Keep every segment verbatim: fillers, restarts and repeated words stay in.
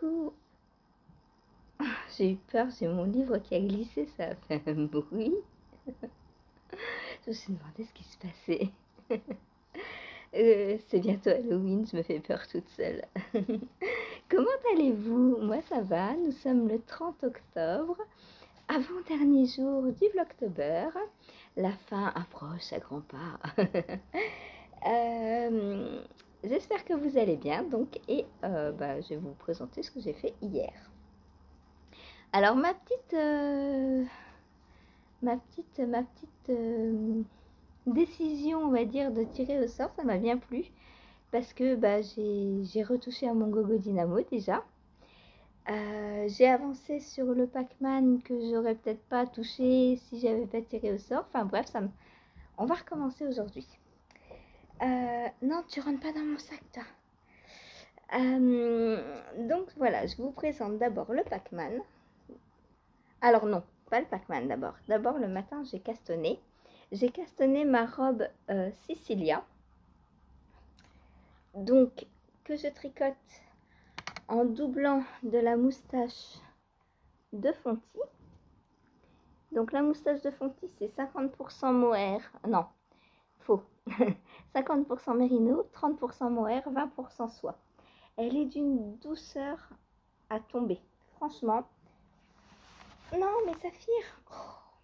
coucou. J'ai eu peur, j'ai mon livre qui a glissé, ça a fait un bruit. Je me suis demandé ce qui se passait. euh, c'est bientôt Halloween, je me fais peur toute seule. Comment allez-vous? Moi ça va, nous sommes le trente octobre, avant-dernier jour du Vlogtober. La fin approche à grands pas. euh, J'espère que vous allez bien, donc, et euh, bah, je vais vous présenter ce que j'ai fait hier. Alors ma petite, euh, ma petite, ma petite euh, décision, on va dire, de tirer au sort, ça m'a bien plu parce que bah, j'ai retouché à mon Gogo Dynamo déjà. Euh, j'ai avancé sur le Pac-Man que j'aurais peut-être pas touché si j'avais pas tiré au sort. Enfin bref, ça me... on va recommencer aujourd'hui. Euh, non, tu rentres pas dans mon sac, toi. Euh, donc voilà, je vous présente d'abord le Pac-Man. Alors non, pas le Pac-Man d'abord. D'abord le matin j'ai castonné. J'ai castonné ma robe euh, Sicilia. Donc que je tricote en doublant de la moustache de Fonty. Donc la moustache de Fonty c'est cinquante pour cent mohair. Non, faux. cinquante pour cent mérino, trente pour cent mohair, vingt pour cent soie. Elle est d'une douceur à tomber. Franchement. Non mais Saphir. Oh.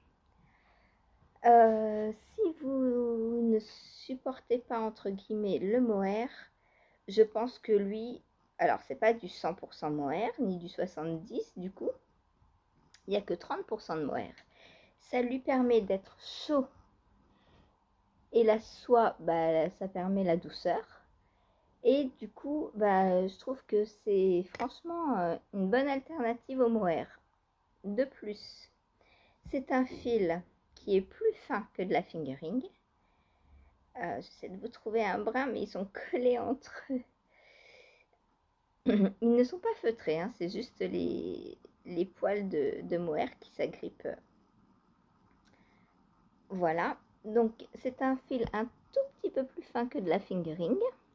Euh, si vous ne supportez pas entre guillemets le mohair, je pense que lui, alors c'est pas du cent pour cent mohair ni du soixante-dix du coup, il n'y a que trente pour cent de mohair. Ça lui permet d'être chaud et la soie, bah, ça permet la douceur. Et du coup, bah, je trouve que c'est franchement euh, une bonne alternative au mohair. De plus, c'est un fil qui est plus fin que de la fingering. Euh, J'essaie de vous trouver un brin, mais ils sont collés entre eux. Ils ne sont pas feutrés, hein, c'est juste les, les poils de, de mohair qui s'agrippent. Voilà, donc c'est un fil un tout petit peu plus fin que de la fingering.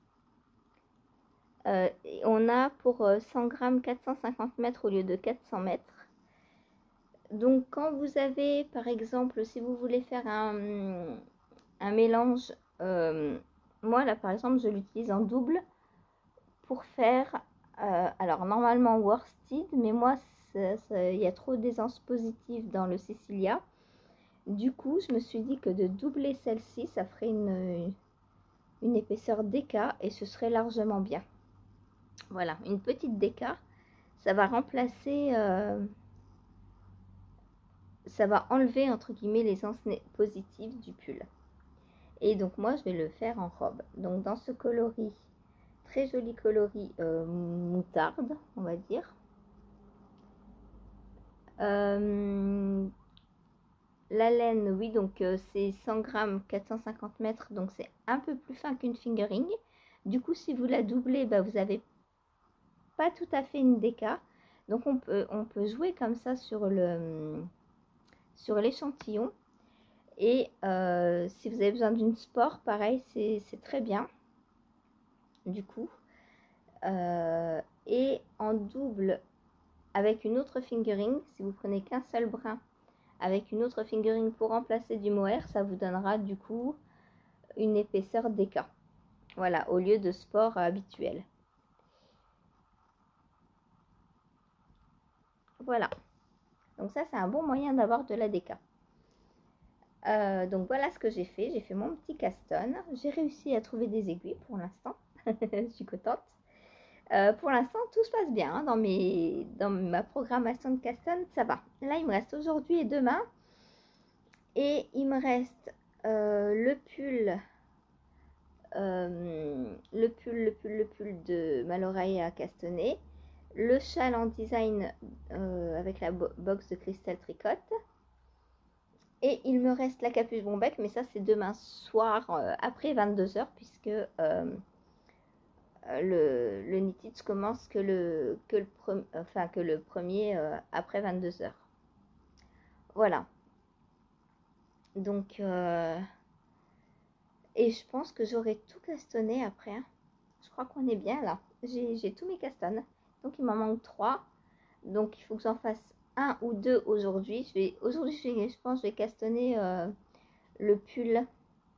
Euh, on a pour cent grammes quatre cent cinquante mètres au lieu de quatre cents mètres. Donc quand vous avez, par exemple, si vous voulez faire un, un mélange, euh, moi là par exemple je l'utilise en double pour faire, euh, alors normalement worsted, mais moi il y a trop d'aisance positive dans le Sicilia. Du coup je me suis dit que de doubler celle-ci, ça ferait une, une épaisseur d'écart et ce serait largement bien. Voilà, une petite déca, ça va remplacer, euh, ça va enlever entre guillemets l'essence positive du pull. Et donc moi je vais le faire en robe. Donc dans ce coloris, très joli coloris euh, moutarde, on va dire. Euh, la laine, oui, donc euh, c'est cent grammes, quatre cent cinquante mètres, donc c'est un peu plus fin qu'une fingering. Du coup, si vous la doublez, bah, vous n'avez pas tout à fait une déca. Donc on peut, on peut jouer comme ça sur le sur l'échantillon. Et euh, si vous avez besoin d'une sport, pareil, c'est très bien. Du coup. Euh, et en double avec une autre fingering, si vous prenez qu'un seul brin avec une autre fingering pour remplacer du mohair, ça vous donnera du coup une épaisseur d'écart. Voilà, au lieu de sport habituel. Voilà. Donc ça, c'est un bon moyen d'avoir de la déca. Euh, donc voilà ce que j'ai fait. J'ai fait mon petit caston. J'ai réussi à trouver des aiguilles pour l'instant. Je suis contente. Euh, pour l'instant, tout se passe bien hein, dans, mes, dans ma programmation de caston, ça va. Là, il me reste aujourd'hui et demain. Et il me reste euh, le pull, euh, le pull, le pull, le pull de Maloreille à castonner, le châle en design euh, avec la bo box de Crystal Tricote. Et il me reste la capuche bombec, mais ça c'est demain soir euh, après vingt-deux heures, puisque euh, le, le knitted commence que le, que le, pre enfin, que le premier euh, après vingt-deux heures. Voilà. Donc, euh, et je pense que j'aurai tout castonné après. Hein. Je crois qu'on est bien là. J'ai tous mes castones. Donc il m'en manque trois. Donc il faut que j'en fasse un ou deux aujourd'hui. Je vais aujourd'hui je, vais, je pense que je vais castonner euh, le pull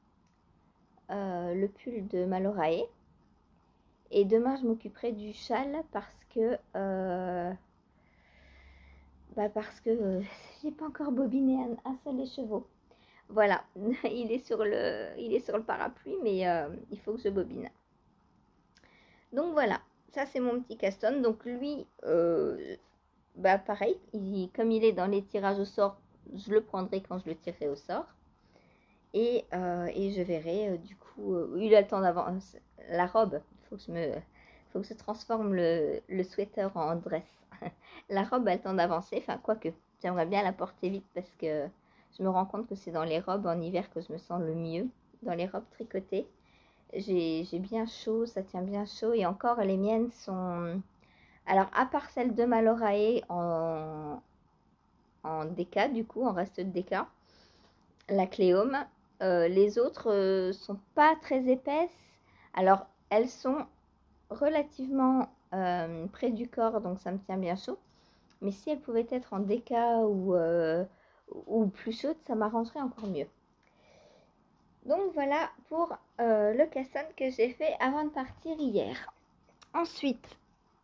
euh, le pull de Malorae. Et demain je m'occuperai du châle parce que euh, bah parce que euh, j'ai pas encore bobiné un, un seul écheveau. Voilà, il est sur le il est sur le parapluie, mais euh, il faut que je bobine. Donc voilà, ça c'est mon petit caston. Donc lui, euh, bah pareil, il, comme il est dans les tirages au sort, je le prendrai quand je le tirerai au sort. Et, euh, et je verrai, euh, du coup, euh, il a le temps d'avance. La robe, il faut que je me, faut que je transforme le, le sweater en dress. La robe a le temps d'avancer, enfin quoique, j'aimerais bien la porter vite parce que je me rends compte que c'est dans les robes en hiver que je me sens le mieux. Dans les robes tricotées, j'ai bien chaud, ça tient bien chaud. Et encore, les miennes sont... Alors, à part celle de Malorae en, en déca, du coup, en reste de déca, la Cléome, euh, les autres euh, sont pas très épaisses. Alors, elles sont relativement euh, près du corps, donc ça me tient bien chaud. Mais si elles pouvaient être en déca ou, euh, ou plus chaudes, ça m'arrangerait encore mieux. Donc voilà pour euh, le caston que j'ai fait avant de partir hier. Ensuite,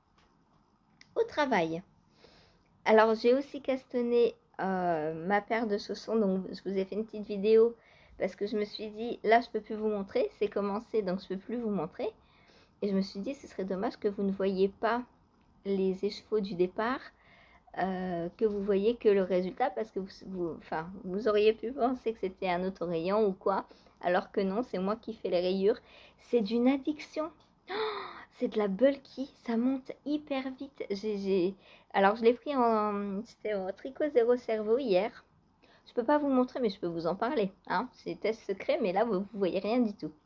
au travail. Alors j'ai aussi castonné euh, ma paire de chaussons. Donc je vous ai fait une petite vidéo parce que je me suis dit, là je peux plus vous montrer. C'est commencé, donc je peux plus vous montrer. Et je me suis dit, ce serait dommage que vous ne voyiez pas les écheveaux du départ. Euh, que vous voyez que le résultat, parce que vous, vous, enfin, vous auriez pu penser que c'était un autorayon ou quoi, alors que non, c'est moi qui fais les rayures. C'est d'une addiction. Oh, c'est de la bulky, ça monte hyper vite. J'ai, j'ai... Alors je l'ai pris en, c'était au tricot zéro cerveau hier. Je peux pas vous montrer, mais je peux vous en parler. Hein. C'est test secret, mais là vous, vous voyez rien du tout.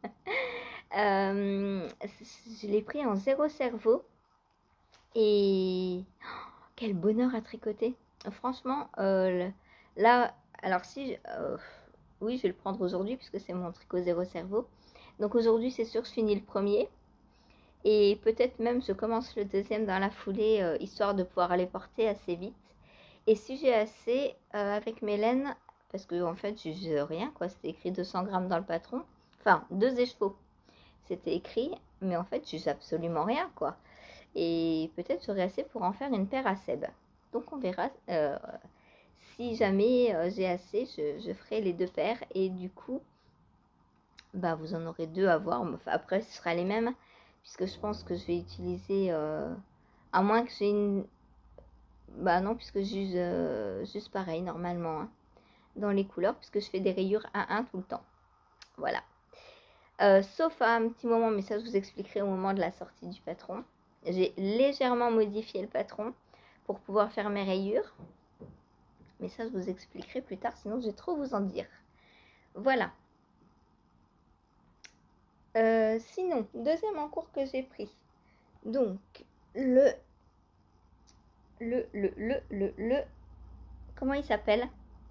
euh, je l'ai pris en zéro cerveau et quel bonheur à tricoter. Franchement, euh, là, alors si, euh, oui, je vais le prendre aujourd'hui puisque c'est mon tricot zéro cerveau. Donc aujourd'hui, c'est sûr, je finis le premier. Et peut-être même je commence le deuxième dans la foulée, euh, histoire de pouvoir les porter assez vite. Et si j'ai assez, euh, avec mes laines, parce que en fait, j'use rien, quoi. C'était écrit deux cents grammes dans le patron. Enfin, deux écheveaux. C'était écrit, mais en fait, j'use absolument rien, quoi. Et peut-être j'aurai assez pour en faire une paire à Seb. Donc on verra. Euh, si jamais euh, j'ai assez, je, je ferai les deux paires. Et du coup, bah, vous en aurez deux à voir. Enfin, après, ce sera les mêmes. Puisque je pense que je vais utiliser... Euh, à moins que j'ai une... Bah non, puisque j'use euh, juste pareil normalement. Hein, dans les couleurs. Puisque je fais des rayures un un tout le temps. Voilà. Euh, sauf à un petit moment, mais ça je vous expliquerai au moment de la sortie du patron. J'ai légèrement modifié le patron pour pouvoir faire mes rayures. Mais ça, je vous expliquerai plus tard, sinon je vais trop vous en dire. Voilà. Euh, sinon, deuxième en cours que j'ai pris. Donc, le... Le, le, le, le, le... Comment il s'appelle?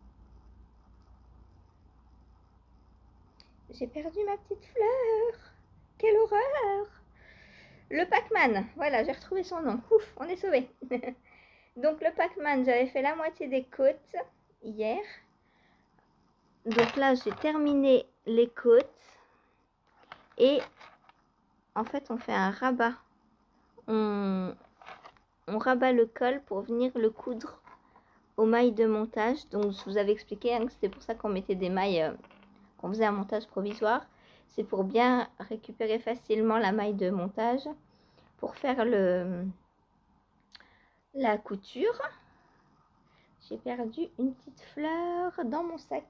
J'ai perdu ma petite fleur. Quelle horreur! Le Pac-Man. Voilà, j'ai retrouvé son nom. Ouf, on est sauvés. Donc, le Pac-Man, j'avais fait la moitié des côtes hier. Donc là, j'ai terminé les côtes. Et en fait, on fait un rabat. On, on rabat le col pour venir le coudre aux mailles de montage. Donc, je vous avais expliqué hein, que c'était pour ça qu'on mettait des mailles, euh, qu'on faisait un montage provisoire. C'est pour bien récupérer facilement la maille de montage pour faire le la couture. J'ai perdu une petite fleur dans mon sac.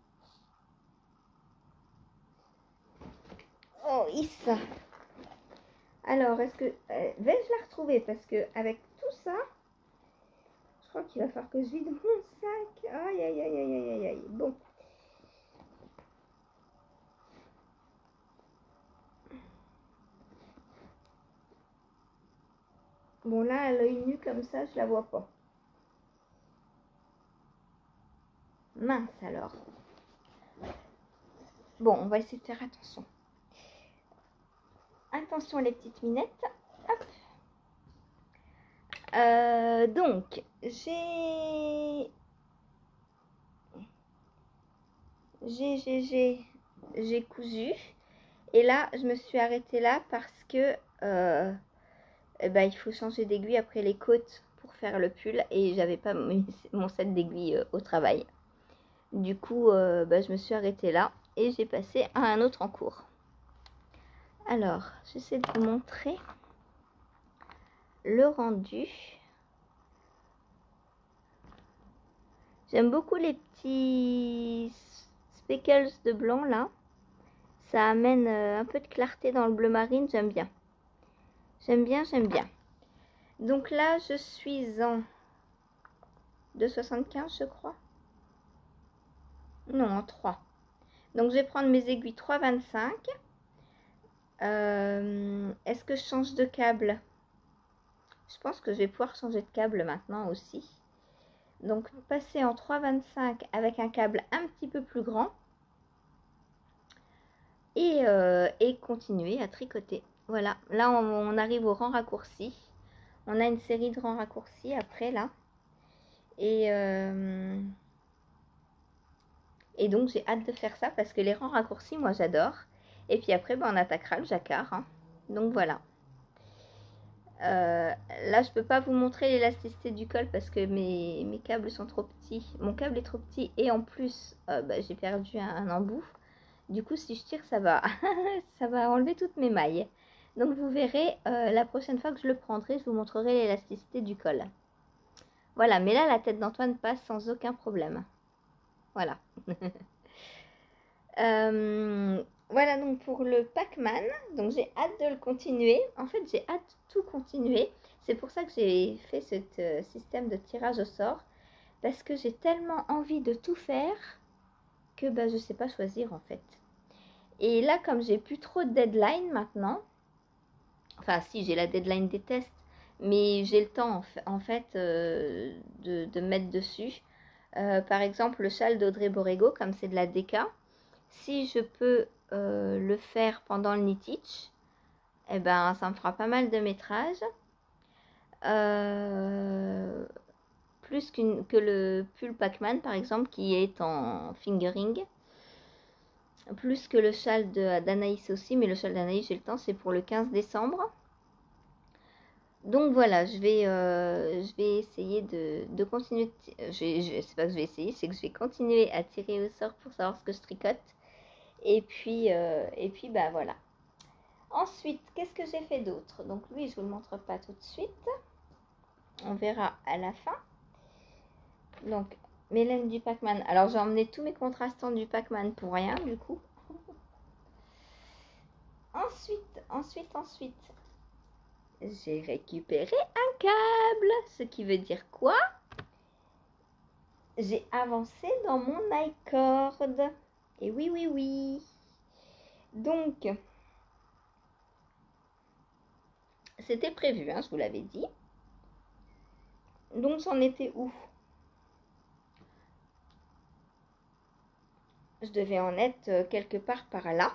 Oh, Issa. Alors, est-ce que... Euh, vais-je la retrouver? Parce que avec tout ça, je crois qu'il va falloir que je vide mon sac. Aïe, aïe, aïe, aïe, aïe, aïe. Bon. Bon, là, à l'œil nu, comme ça, je la vois pas. Mince, alors. Bon, on va essayer de faire attention. Attention, les petites minettes. Hop. Euh, donc, j'ai... J'ai, j'ai, j'ai... J'ai cousu. Et là, je me suis arrêtée là parce que... Euh, eh ben, il faut changer d'aiguille après les côtes pour faire le pull. Et j'avais pas mis mon set d'aiguille euh, au travail. Du coup, euh, bah, je me suis arrêtée là. Et j'ai passé à un autre en cours. Alors, j'essaie de vous montrer le rendu. J'aime beaucoup les petits speckles de blanc là. Ça amène un peu de clarté dans le bleu marine, j'aime bien. J'aime bien, j'aime bien. Donc là, je suis en deux soixante-quinze, je crois. Non, en trois. Donc je vais prendre mes aiguilles trois vingt-cinq. Euh, Est-ce que je change de câble? Je pense que je vais pouvoir changer de câble maintenant aussi. Donc passer en trois vingt-cinq avec un câble un petit peu plus grand. Et, euh, et continuer à tricoter. Voilà, là on, on arrive au rang raccourci. On a une série de rangs raccourcis après là. Et, euh, et donc j'ai hâte de faire ça parce que les rangs raccourcis, moi j'adore. Et puis après, ben, on attaquera le jacquard. Hein. Donc voilà. Euh, là, je peux pas vous montrer l'élasticité du col parce que mes, mes câbles sont trop petits. Mon câble est trop petit et en plus, euh, bah, j'ai perdu un, un embout. Du coup, si je tire, ça va, ça va enlever toutes mes mailles. Donc, vous verrez, euh, la prochaine fois que je le prendrai, je vous montrerai l'élasticité du col. Voilà, mais là, la tête d'Antoine passe sans aucun problème. Voilà. euh, voilà donc pour le Pac-Man. Donc, j'ai hâte de le continuer. En fait, j'ai hâte de tout continuer. C'est pour ça que j'ai fait ce euh, système de tirage au sort. Parce que j'ai tellement envie de tout faire que bah, je ne sais pas choisir en fait. Et là, comme j'ai plus trop de deadline maintenant, enfin si, j'ai la deadline des tests, mais j'ai le temps en fait euh, de, de mettre dessus. Euh, par exemple, le châle d'Audrey Borrego, comme c'est de la déca, si je peux euh, le faire pendant le knit-itch, eh ben, ça me fera pas mal de métrage. Euh, plus qu'une, que le pull Pac-Man, par exemple, qui est en fingering. Plus que le châle d'Anaïs aussi, mais le châle d'Anaïs, j'ai le temps, c'est pour le quinze décembre. Donc voilà, je vais, euh, je vais essayer de, de continuer. Je, je sais pas que je vais essayer, c'est que je vais continuer à tirer au sort pour savoir ce que je tricote. Et puis, euh, et puis bah voilà. Ensuite, qu'est-ce que j'ai fait d'autre? Donc lui, je vous le montre pas tout de suite. On verra à la fin. Donc, mes laines du Pac-Man. Alors, j'ai emmené tous mes contrastants du Pac-Man pour rien, du coup. Ensuite, ensuite, ensuite, j'ai récupéré un câble. Ce qui veut dire quoi? J'ai avancé dans mon iCord. Et oui, oui, oui. Donc, c'était prévu, hein, je vous l'avais dit. Donc, j'en étais où? Je devais en être quelque part par là.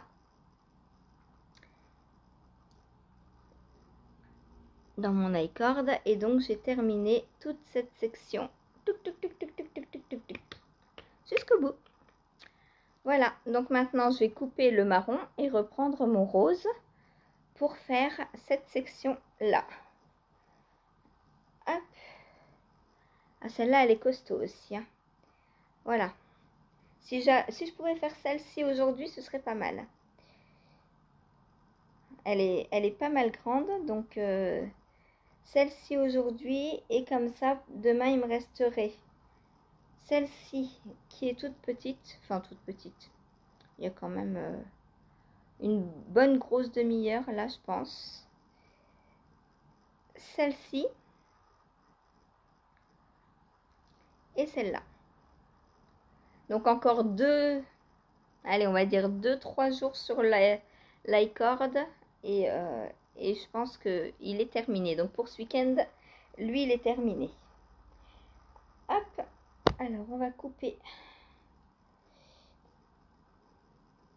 Dans mon iCord. Et donc, j'ai terminé toute cette section. Jusqu'au bout. Voilà, donc maintenant je vais couper le marron et reprendre mon rose pour faire cette section là. Hop. Ah, celle-là elle est costaud aussi. Hein. Voilà. Si, si je pouvais faire celle-ci aujourd'hui, ce serait pas mal. Elle est, elle est pas mal grande, donc euh, celle-ci aujourd'hui et comme ça, demain il me resterait celle-ci qui est toute petite, enfin toute petite. Il y a quand même euh, une bonne grosse demi-heure là, je pense. Celle-ci et celle-là. Donc encore deux, allez on va dire deux trois jours sur l'iCord et, euh, et je pense que il est terminé. Donc pour ce week-end, lui il est terminé. Hop, alors on va couper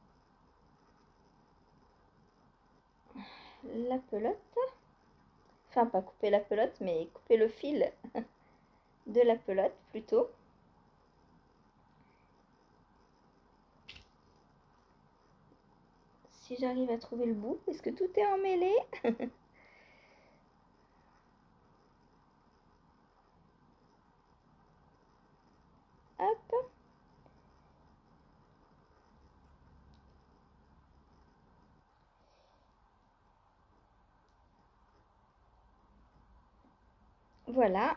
la pelote. Enfin, pas couper la pelote, mais couper le fil de la pelote plutôt. Si j'arrive à trouver le bout, parce que tout est emmêlé. Hop. Voilà.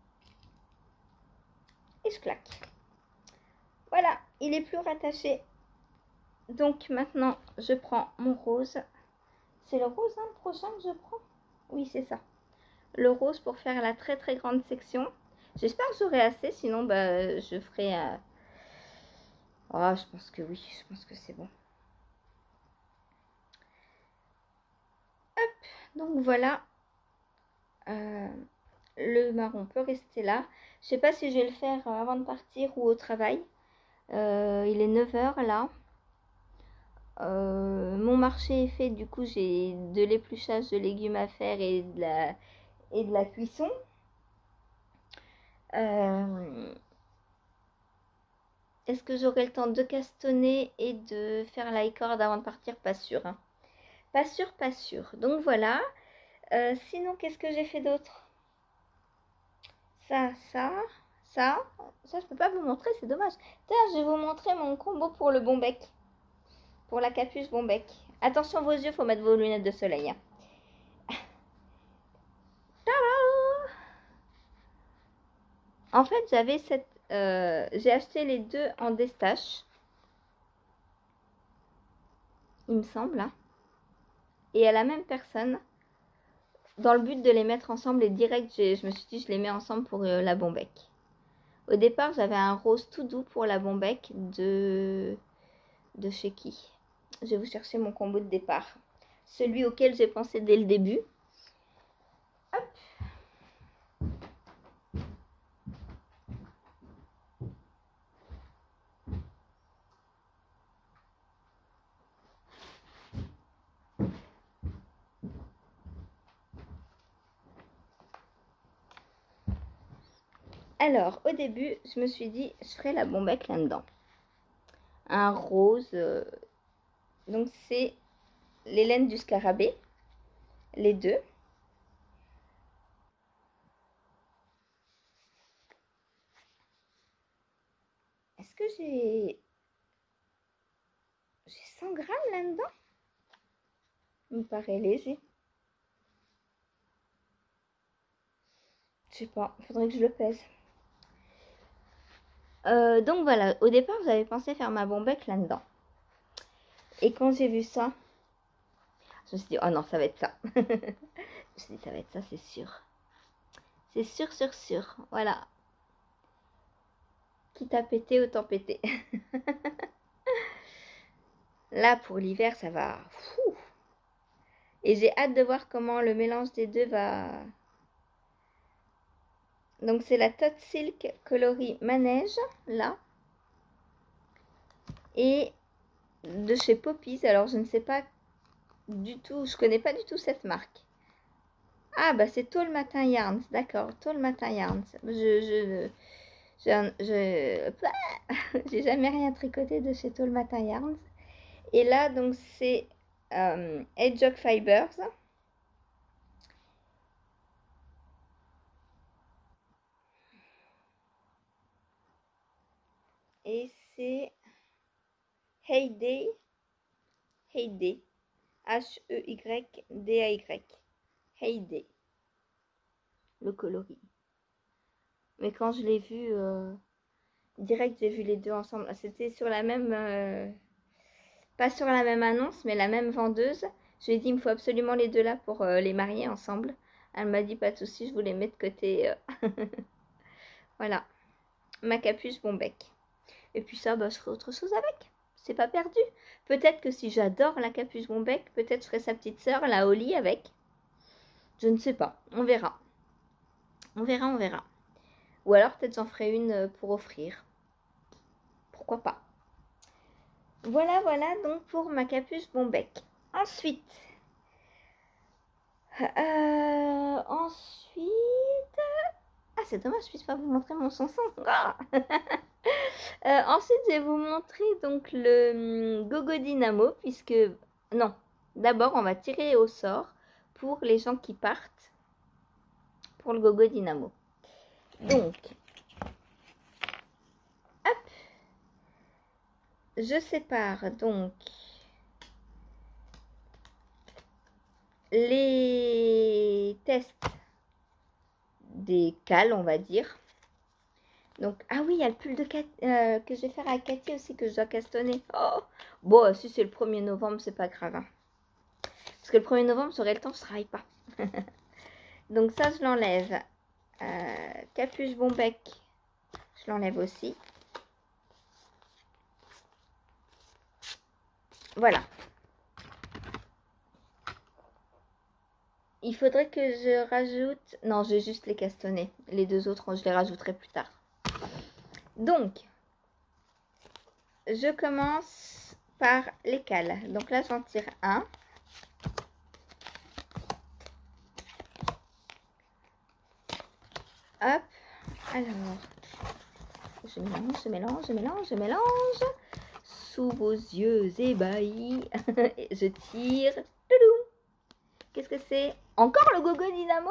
Et je claque. Voilà, il est plus rattaché. Donc maintenant, je prends mon rose. C'est le rose, hein, le prochain que je prends? Oui, c'est ça. Le rose pour faire la très très grande section. J'espère que j'aurai assez, sinon bah, je ferai... Euh... Oh, je pense que oui, je pense que c'est bon. Hop, donc voilà. Euh, le marron peut rester là. Je sais pas si je vais le faire avant de partir ou au travail. Euh, il est neuf heures là. Euh, mon marché est fait, du coup j'ai de l'épluchage de légumes à faire et de la, et de la cuisson. Euh, Est-ce que j'aurai le temps de castonner et de faire la corde avant de partir? Pas sûr. Hein. Pas sûr, pas sûr. Donc voilà. Euh, sinon, qu'est-ce que j'ai fait d'autre? Ça, ça, ça. Ça, je peux pas vous montrer, c'est dommage. Tiens, je vais vous montrer mon combo pour le bon bec. Pour la capuche bon bec. Attention vos yeux, faut mettre vos lunettes de soleil. Hein. En fait, j'avais cette... Euh, j'ai acheté les deux en destache. Il me semble. Hein. Et à la même personne. Dans le but de les mettre ensemble et direct, je me suis dit je les mets ensemble pour euh, la bombec. Au départ, j'avais un rose tout doux pour la bombec de... de chez qui? Je vais vous chercher mon combo de départ. Celui auquel j'ai pensé dès le début. Hop. Alors, au début, je me suis dit, je ferai la bombec là-dedans. Un rose. Euh, donc, c'est les laines du scarabée. Les deux. Est-ce que j'ai... J'ai cent grammes là-dedans? Il me paraît léger. Je sais pas, il faudrait que je le pèse. Euh, donc voilà, au départ, j'avais pensé faire ma bombec là-dedans. Et quand j'ai vu ça, je me suis dit, oh non, ça va être ça. Je me suis dit, ça va être ça, c'est sûr. C'est sûr, sûr, sûr. Voilà. Quitte à péter, autant péter. Là, pour l'hiver, ça va... Fou. Et j'ai hâte de voir comment le mélange des deux va... Donc, c'est la Tot Silk coloris manège, là. Et de chez Poppies. Alors, je ne sais pas du tout... Je connais pas du tout cette marque. Ah, bah c'est Tôt le matin Yarns. D'accord, Tôt le matin Yarns. Je... je, je, je j'ai jamais rien tricoté de chez Tôt le matin Yarns. Et là, donc, c'est euh, Hedgehog Fibers. Et c'est Heyday. Heyday. H E Y D A Y. Heyday. Le coloris. Mais quand je l'ai vu, euh, direct, j'ai vu les deux ensemble. C'était sur la même... Euh, pas sur la même annonce, mais la même vendeuse. Je lui ai dit, il me faut absolument les deux là pour euh, les marier ensemble. Elle m'a dit, pas de souci, je vous les mets de côté. Euh. Voilà. Ma capuche bon bec. Et puis ça, bah, je ferai autre chose avec. C'est pas perdu. Peut-être que si j'adore la capuche bon bec, peut-être je ferai sa petite sœur, la Holly, avec. Je ne sais pas. On verra. On verra, on verra. Ou alors peut-être j'en ferai une pour offrir. Pourquoi pas. Voilà, voilà donc pour ma capuche bon bec. Ensuite, Euh, ensuite... Ah, c'est dommage, je ne puisse pas vous montrer mon chanson. Ah euh, ensuite, je vais vous montrer donc le hum, Gogo Dynamo, puisque... Non, d'abord, on va tirer au sort pour les gens qui partent pour le Gogo Dynamo. Donc, hop, je sépare donc les tests des cales, on va dire. Donc, ah oui, il y a le pull de Kat, euh, que je vais faire à Cathy aussi, que je dois castonner. Oh, bon, si c'est le premier novembre, c'est pas grave. Hein. Parce que le premier novembre, j'aurai le temps, je travaille pas. Donc ça, je l'enlève. Euh, capuche bon bec, je l'enlève aussi. Voilà. Il faudrait que je rajoute... Non, je vais juste les castonner. Les deux autres, je les rajouterai plus tard. Donc, je commence par les cales. Donc là, j'en tire un. Hop. Alors, je mélange, je mélange, je mélange, je mélange. Sous vos yeux ébahis, je tire. Qu'est-ce que c'est? Encore le Gogo Dynamo?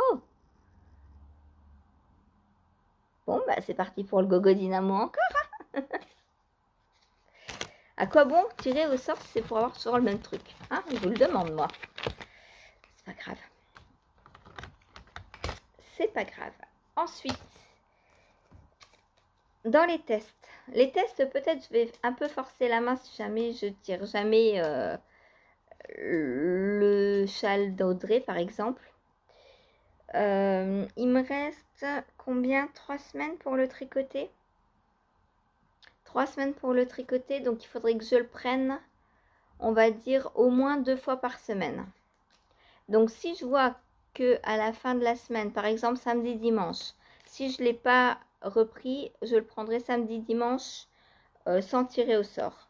Bon, bah c'est parti pour le Gogo Dynamo encore. Hein. À quoi bon tirer au sort si c'est pour avoir toujours le même truc? Hein, je vous le demande, moi. C'est pas grave. C'est pas grave. Ensuite, dans les tests. Les tests, peut-être, je vais un peu forcer la main si jamais je tire jamais euh, le châle d'Audrey, par exemple. Euh, il me reste combien? Trois semaines pour le tricoter? Trois semaines pour le tricoter, donc il faudrait que je le prenne, on va dire, au moins deux fois par semaine. Donc si je vois que à la fin de la semaine, par exemple samedi, dimanche, si je ne l'ai pas repris, je le prendrai samedi, dimanche, euh, sans tirer au sort.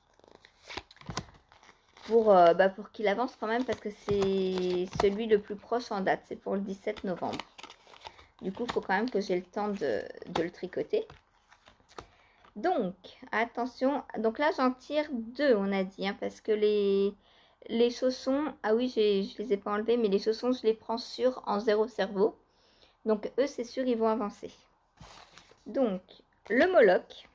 Pour, euh, bah pour qu'il avance quand même, parce que c'est celui le plus proche en date, c'est pour le dix-sept novembre. Du coup, il faut quand même que j'ai le temps de, de le tricoter. Donc, attention, donc là j'en tire deux, on a dit, hein, parce que les, les chaussons, ah oui, je ne les ai pas enlevés, mais les chaussons, je les prends sur en zéro cerveau. Donc, eux, c'est sûr, ils vont avancer. Donc, le Moloch.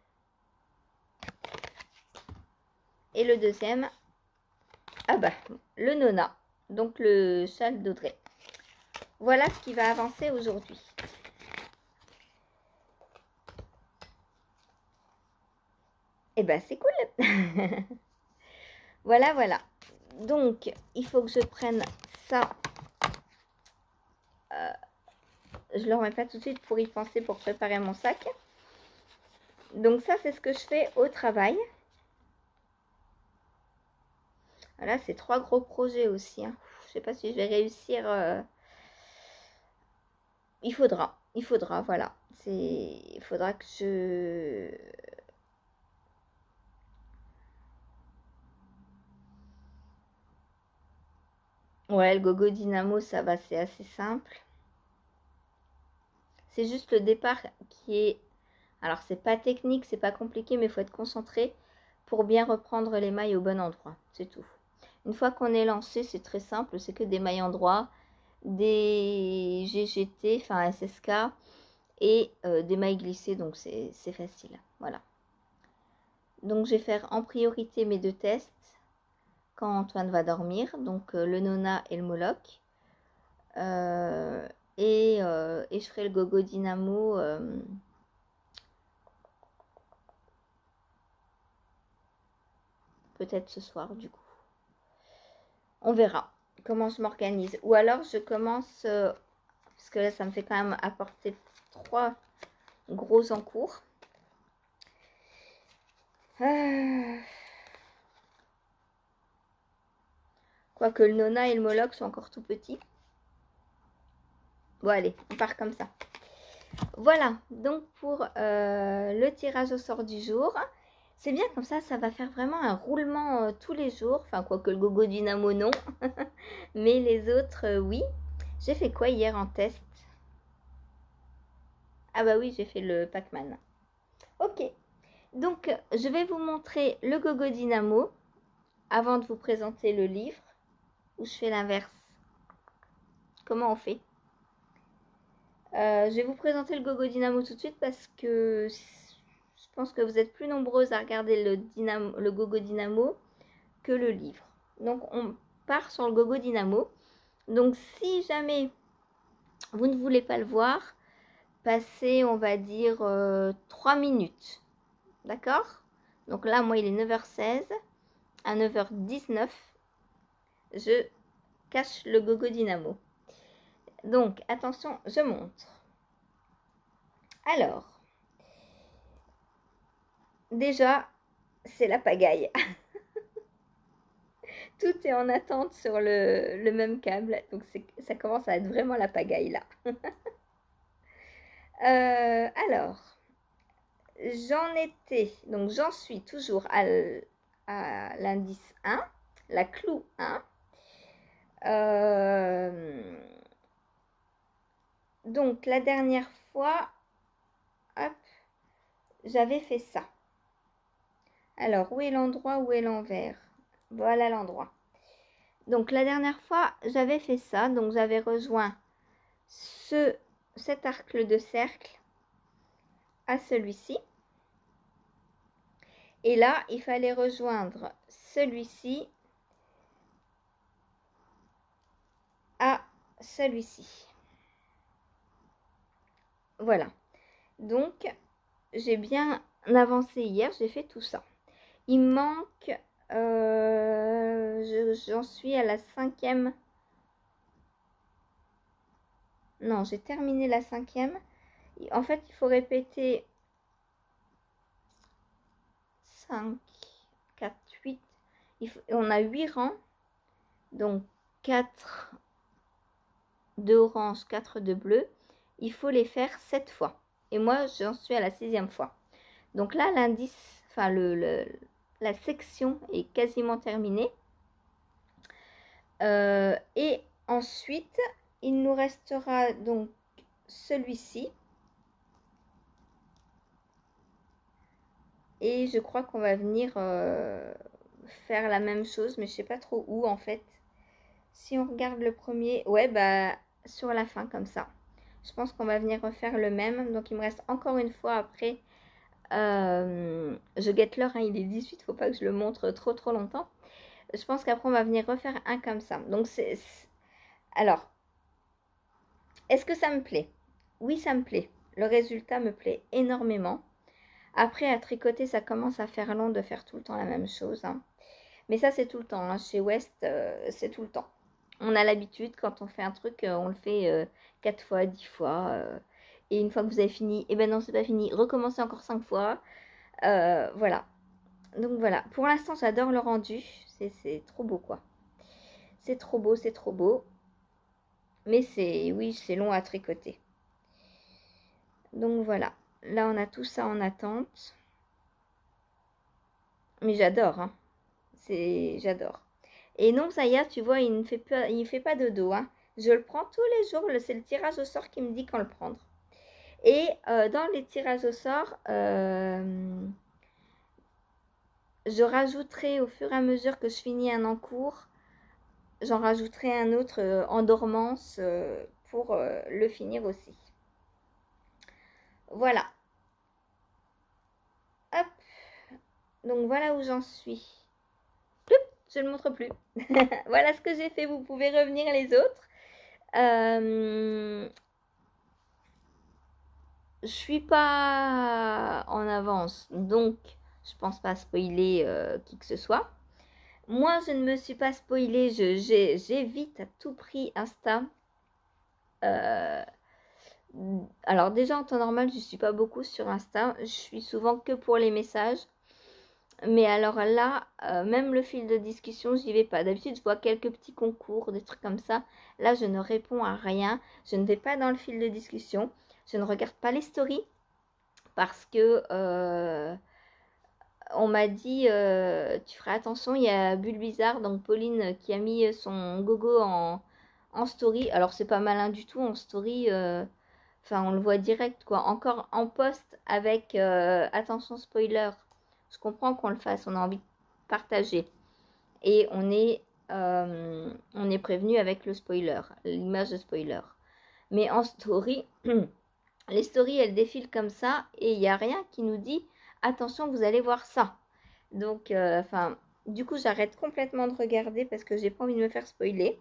Et le deuxième, ah bah, le Nona, donc le châle d'Audrey. Voilà ce qui va avancer aujourd'hui. Et ben, c'est cool. Voilà, voilà. Donc, il faut que je prenne ça. Euh, je ne le remets pas tout de suite pour y penser, pour préparer mon sac. Donc ça, c'est ce que je fais au travail. Voilà, c'est trois gros projets aussi. Hein. Je ne sais pas si je vais réussir. Euh... Il faudra, il faudra, voilà. Il faudra que je... Ouais, le Gogo Dynamo, ça va, c'est assez simple. C'est juste le départ qui est... Alors, c'est pas technique, c'est pas compliqué, mais il faut être concentré pour bien reprendre les mailles au bon endroit. C'est tout. Une fois qu'on est lancé, c'est très simple. C'est que des mailles endroit, des G G T, enfin S S K, et euh, des mailles glissées. Donc, c'est facile. Voilà. Donc, je vais faire en priorité mes deux tests quand Antoine va dormir. Donc, euh, le Nona et le Moloch. Euh, et, euh, et je ferai le Gogo Dynamo... Euh, peut-être ce soir du coup. On verra comment je m'organise. Ou alors je commence, euh, parce que là ça me fait quand même apporter trois gros encours. Euh... Quoique le Nona et le Moloch sont encore tout petits. Bon allez, on part comme ça. Voilà, donc pour euh, le tirage au sort du jour. C'est bien comme ça, ça va faire vraiment un roulement euh, tous les jours. Enfin, quoique le Gogo Dynamo, non. Mais les autres, euh, oui. J'ai fait quoi hier en test? Ah bah oui, j'ai fait le Pac-Man. Ok. Donc, je vais vous montrer le Gogo Dynamo avant de vous présenter le livre. Ou je fais l'inverse. Comment on fait? euh, Je vais vous présenter le Gogo Dynamo tout de suite parce que je pense que vous êtes plus nombreuses à regarder le, Dynamo, le Gogo Dynamo que le livre. Donc, on part sur le Gogo Dynamo. Donc, si jamais vous ne voulez pas le voir, passez, on va dire, euh, trois minutes. D'accord? Donc là, moi, il est neuf heures seize. À neuf heures dix-neuf, je cache le Gogo Dynamo. Donc, attention, je montre. Alors, déjà, c'est la pagaille. Tout est en attente sur le, le même câble. Donc, ça commence à être vraiment la pagaille là. euh, alors, j'en étais, donc j'en suis toujours à, à l'indice un, la clou un. Euh, donc, la dernière fois, hop, j'avais fait ça. Alors, où est l'endroit, où est l'envers? Voilà l'endroit. Donc, la dernière fois, j'avais fait ça. Donc, j'avais rejoint ce, cet arc de cercle à celui-ci. Et là, il fallait rejoindre celui-ci à celui-ci. Voilà. Donc, j'ai bien avancé hier. J'ai fait tout ça. Il manque... Euh, j'en suis à la cinquième. Non, j'ai terminé la cinquième. En fait, il faut répéter cinq, quatre, huit. Il faut, on a huit rangs. Donc, quatre de orange, quatre de bleu. Il faut les faire sept fois. Et moi, j'en suis à la sixième fois. Donc là, l'indice, enfin, le, le, la section est quasiment terminée. Euh, et ensuite, il nous restera donc celui-ci. Et je crois qu'on va venir euh, faire la même chose, mais je sais pas trop où en fait. Si on regarde le premier, ouais, bah sur la fin comme ça. Je pense qu'on va venir refaire le même. Donc il me reste encore une fois après. Euh, je guette l'heure, hein, il est dix-huit, faut pas que je le montre trop trop longtemps. Je pense qu'après on va venir refaire un comme ça. Donc c'est... Alors, est-ce que ça me plaît? Oui, ça me plaît. Le résultat me plaît énormément. Après, à tricoter, ça commence à faire long de faire tout le temps la même chose. Hein. Mais ça, c'est tout le temps. Hein. Chez West, euh, c'est tout le temps. On a l'habitude, quand on fait un truc, euh, on le fait euh, quatre fois, dix fois. Euh, et une fois que vous avez fini, et eh ben non, c'est pas fini. Recommencez encore cinq fois. Euh, voilà. Donc voilà. Pour l'instant, j'adore le rendu. C'est trop beau, quoi. C'est trop beau, c'est trop beau. Mais c'est, oui, c'est long à tricoter. Donc voilà. Là, on a tout ça en attente. Mais j'adore, hein. C'est, j'adore. Et non, ça y est, tu vois, il ne fait pas, il fait pas de dos, hein. Je le prends tous les jours. C'est le tirage au sort qui me dit quand le prendre. Et euh, dans les tirages au sort, euh, je rajouterai au fur et à mesure que je finis un en cours, j'en rajouterai un autre euh, en dormance euh, pour euh, le finir aussi. Voilà. Hop. Donc voilà où j'en suis. Ploup, je ne le montre plus. Voilà ce que j'ai fait. Vous pouvez revenir les autres. Euh, je suis pas en avance, donc je pense pas spoiler euh, qui que ce soit. Moi, je ne me suis pas spoilée, j'évite à tout prix Insta. Euh, alors déjà, en temps normal, je ne suis pas beaucoup sur Insta. Je suis souvent que pour les messages. Mais alors là, euh, même le fil de discussion, j'y vais pas. D'habitude, je vois quelques petits concours, des trucs comme ça. Là, je ne réponds à rien. Je ne vais pas dans le fil de discussion. Je ne regarde pas les stories parce que... Euh, on m'a dit, euh, tu feras attention, il y a Bulbizarre, donc Pauline, qui a mis son gogo en, en story. Alors, c'est pas malin du tout en story. euh, Enfin, on le voit direct, quoi. Encore en post avec euh, attention spoiler. Je comprends qu'on le fasse, on a envie de partager. Et on est, euh, on est prévenu avec le spoiler, l'image de spoiler. Mais en story, les stories, elles défilent comme ça et il n'y a rien qui nous dit attention, vous allez voir ça. Donc, euh, enfin, du coup, j'arrête complètement de regarder parce que j'ai pas envie de me faire spoiler.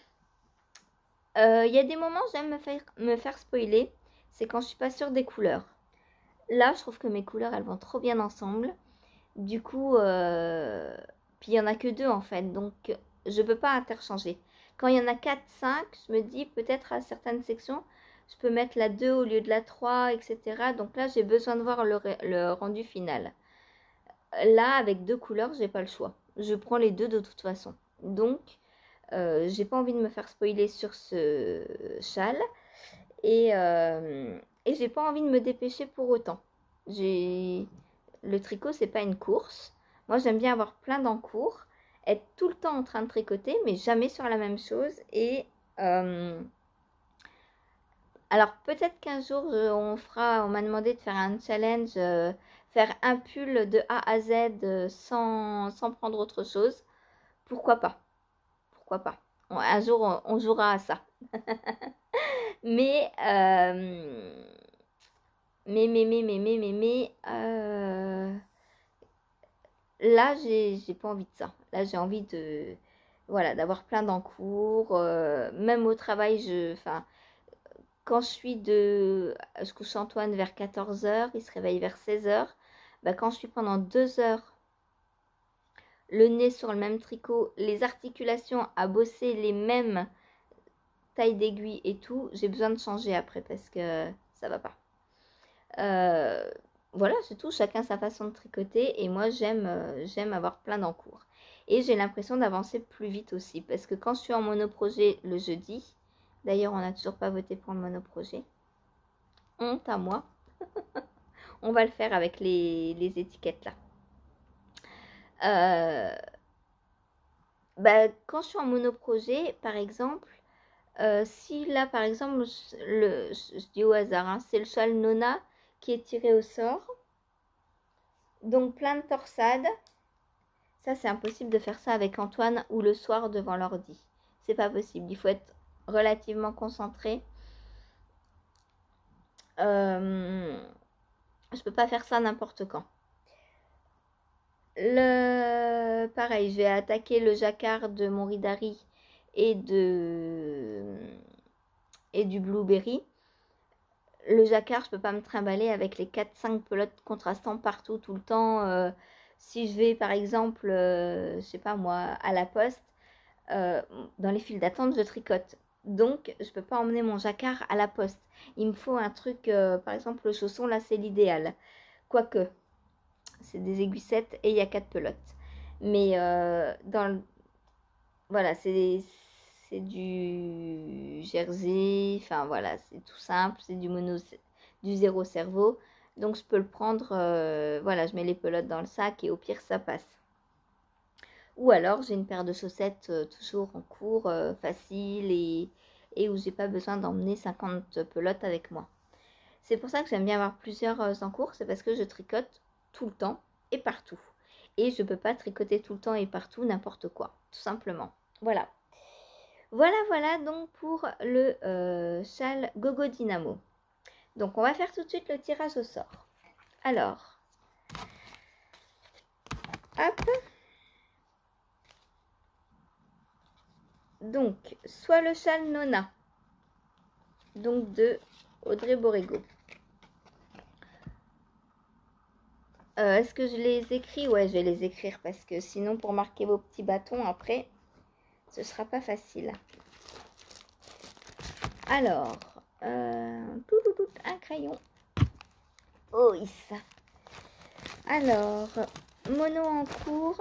Il euh, y a des moments où j'aime me faire, me faire spoiler, c'est quand je suis pas sûre des couleurs. Là, je trouve que mes couleurs, elles vont trop bien ensemble. Du coup, euh, puis il y en a que deux en fait, donc je peux pas interchanger. Quand il y en a quatre, cinq, je me dis peut-être à certaines sections, je peux mettre la deux au lieu de la trois, et cetera. Donc là, j'ai besoin de voir le, le rendu final. Là, avec deux couleurs, j'ai pas le choix. Je prends les deux de toute façon. Donc, euh, j'ai pas envie de me faire spoiler sur ce châle. Et, euh, et j'ai pas envie de me dépêcher pour autant. J'ai... Le tricot, c'est pas une course. Moi, j'aime bien avoir plein d'encours, être tout le temps en train de tricoter, mais jamais sur la même chose. Et euh, alors, peut-être qu'un jour, je- on fera, on m'a demandé de faire un challenge, euh, faire un pull de A à Z euh, sans, sans prendre autre chose. Pourquoi pas? Pourquoi pas? On- un jour, on, on jouera à ça. Mais, euh, mais, mais, mais, mais, mais, mais, mais, euh, là, j'ai j'ai pas envie de ça. Là, j'ai envie de, voilà, d'avoir plein d'encours. euh, même au travail, je, enfin, quand je suis de, je couche Antoine vers quatorze heures, il se réveille vers seize heures. Bah, quand je suis pendant deux heures, le nez sur le même tricot, les articulations à bosser les mêmes tailles d'aiguille et tout, j'ai besoin de changer après parce que ça va pas. Euh, voilà, c'est tout. Chacun sa façon de tricoter. Et moi, j'aime euh, j'aime avoir plein d'encours. Et j'ai l'impression d'avancer plus vite aussi. Parce que quand je suis en monoprojet le jeudi, d'ailleurs, on n'a toujours pas voté pour le monoprojet. Honte à moi. On va le faire avec les, les étiquettes là. Euh, bah, quand je suis en monoprojet, par exemple, euh, si là, par exemple, le, je dis au hasard, hein, c'est le châle Nona qui est tiré au sort. Donc plein de torsades. Ça, c'est impossible de faire ça avec Antoine ou le soir devant l'ordi. C'est pas possible. Il faut être relativement concentré. Euh, je peux pas faire ça n'importe quand. Le... Pareil, je vais attaquer le jacquard de mon Ridari et, de... et du blueberry. Le jacquard, je peux pas me trimballer avec les quatre cinq pelotes contrastantes partout, tout le temps. Euh, si je vais, par exemple, euh, je sais pas moi, à la poste, euh, dans les files d'attente, je tricote. Donc, je peux pas emmener mon jacquard à la poste. Il me faut un truc, euh, par exemple, le chausson, là, c'est l'idéal. Quoique, c'est des aiguissettes et il y a quatre pelotes. Mais euh, dans le... Voilà, c'est c'est du jersey. Enfin, voilà, c'est tout simple. C'est du mono, du zéro cerveau. Donc, je peux le prendre. Euh, voilà, je mets les pelotes dans le sac et au pire, ça passe. Ou alors, j'ai une paire de chaussettes euh, toujours en cours, euh, facile et, et où j'ai pas besoin d'emmener cinquante pelotes avec moi. C'est pour ça que j'aime bien avoir plusieurs euh, en cours, c'est parce que je tricote tout le temps et partout. Et je peux pas tricoter tout le temps et partout n'importe quoi, tout simplement. Voilà. Voilà, voilà donc pour le euh, châle Gogo Dynamo. Donc, on va faire tout de suite le tirage au sort. Alors, hop. Donc, soit le châle Nona, donc de Audrey Borrego. Euh, Est-ce que je les écris? Ouais, je vais les écrire parce que sinon, pour marquer vos petits bâtons, après, ce sera pas facile. Alors, euh, tout, tout, tout, un crayon. Oh, ça. Alors, mono en cours.